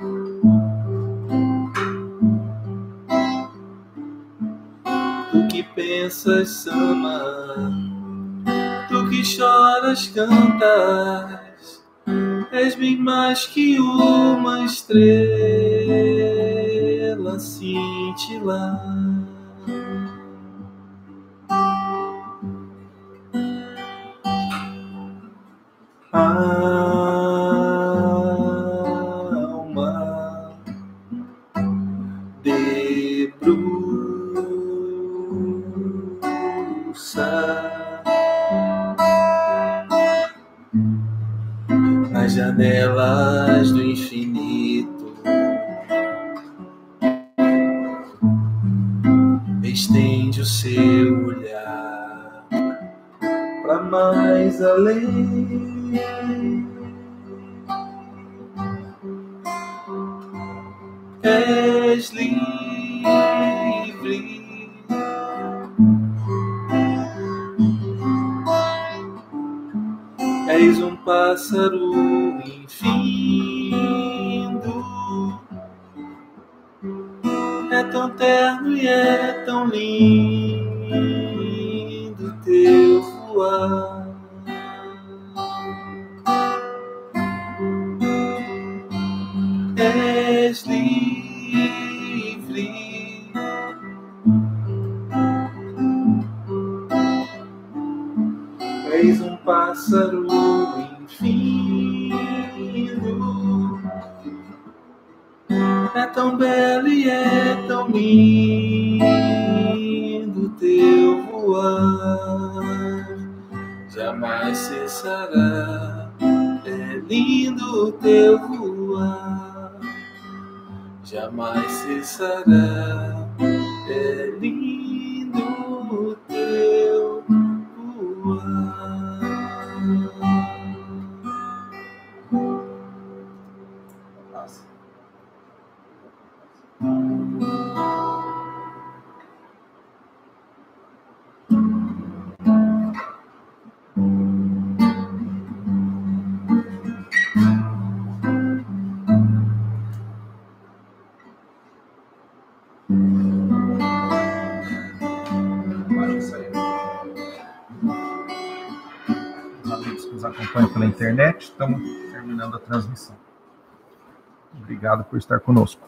o que pensas, Sama, tu que choras, cantas. És bem mais que uma estrela cintilar. Alma, debruça nas janelas do infinito, estende o seu olhar para mais além. És livre, és um pássaro infindo, é tão terno e é tão lindo teu voar. És livre, és um pássaro infindo, é tão belo e é tão lindo teu voar, jamais cessará, é lindo teu voar, jamais cessará, é lindo teu voar. internet, estamos terminando a transmissão. Obrigado por estar conosco.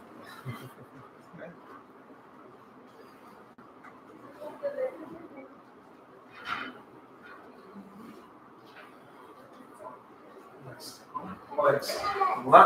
Vamos lá.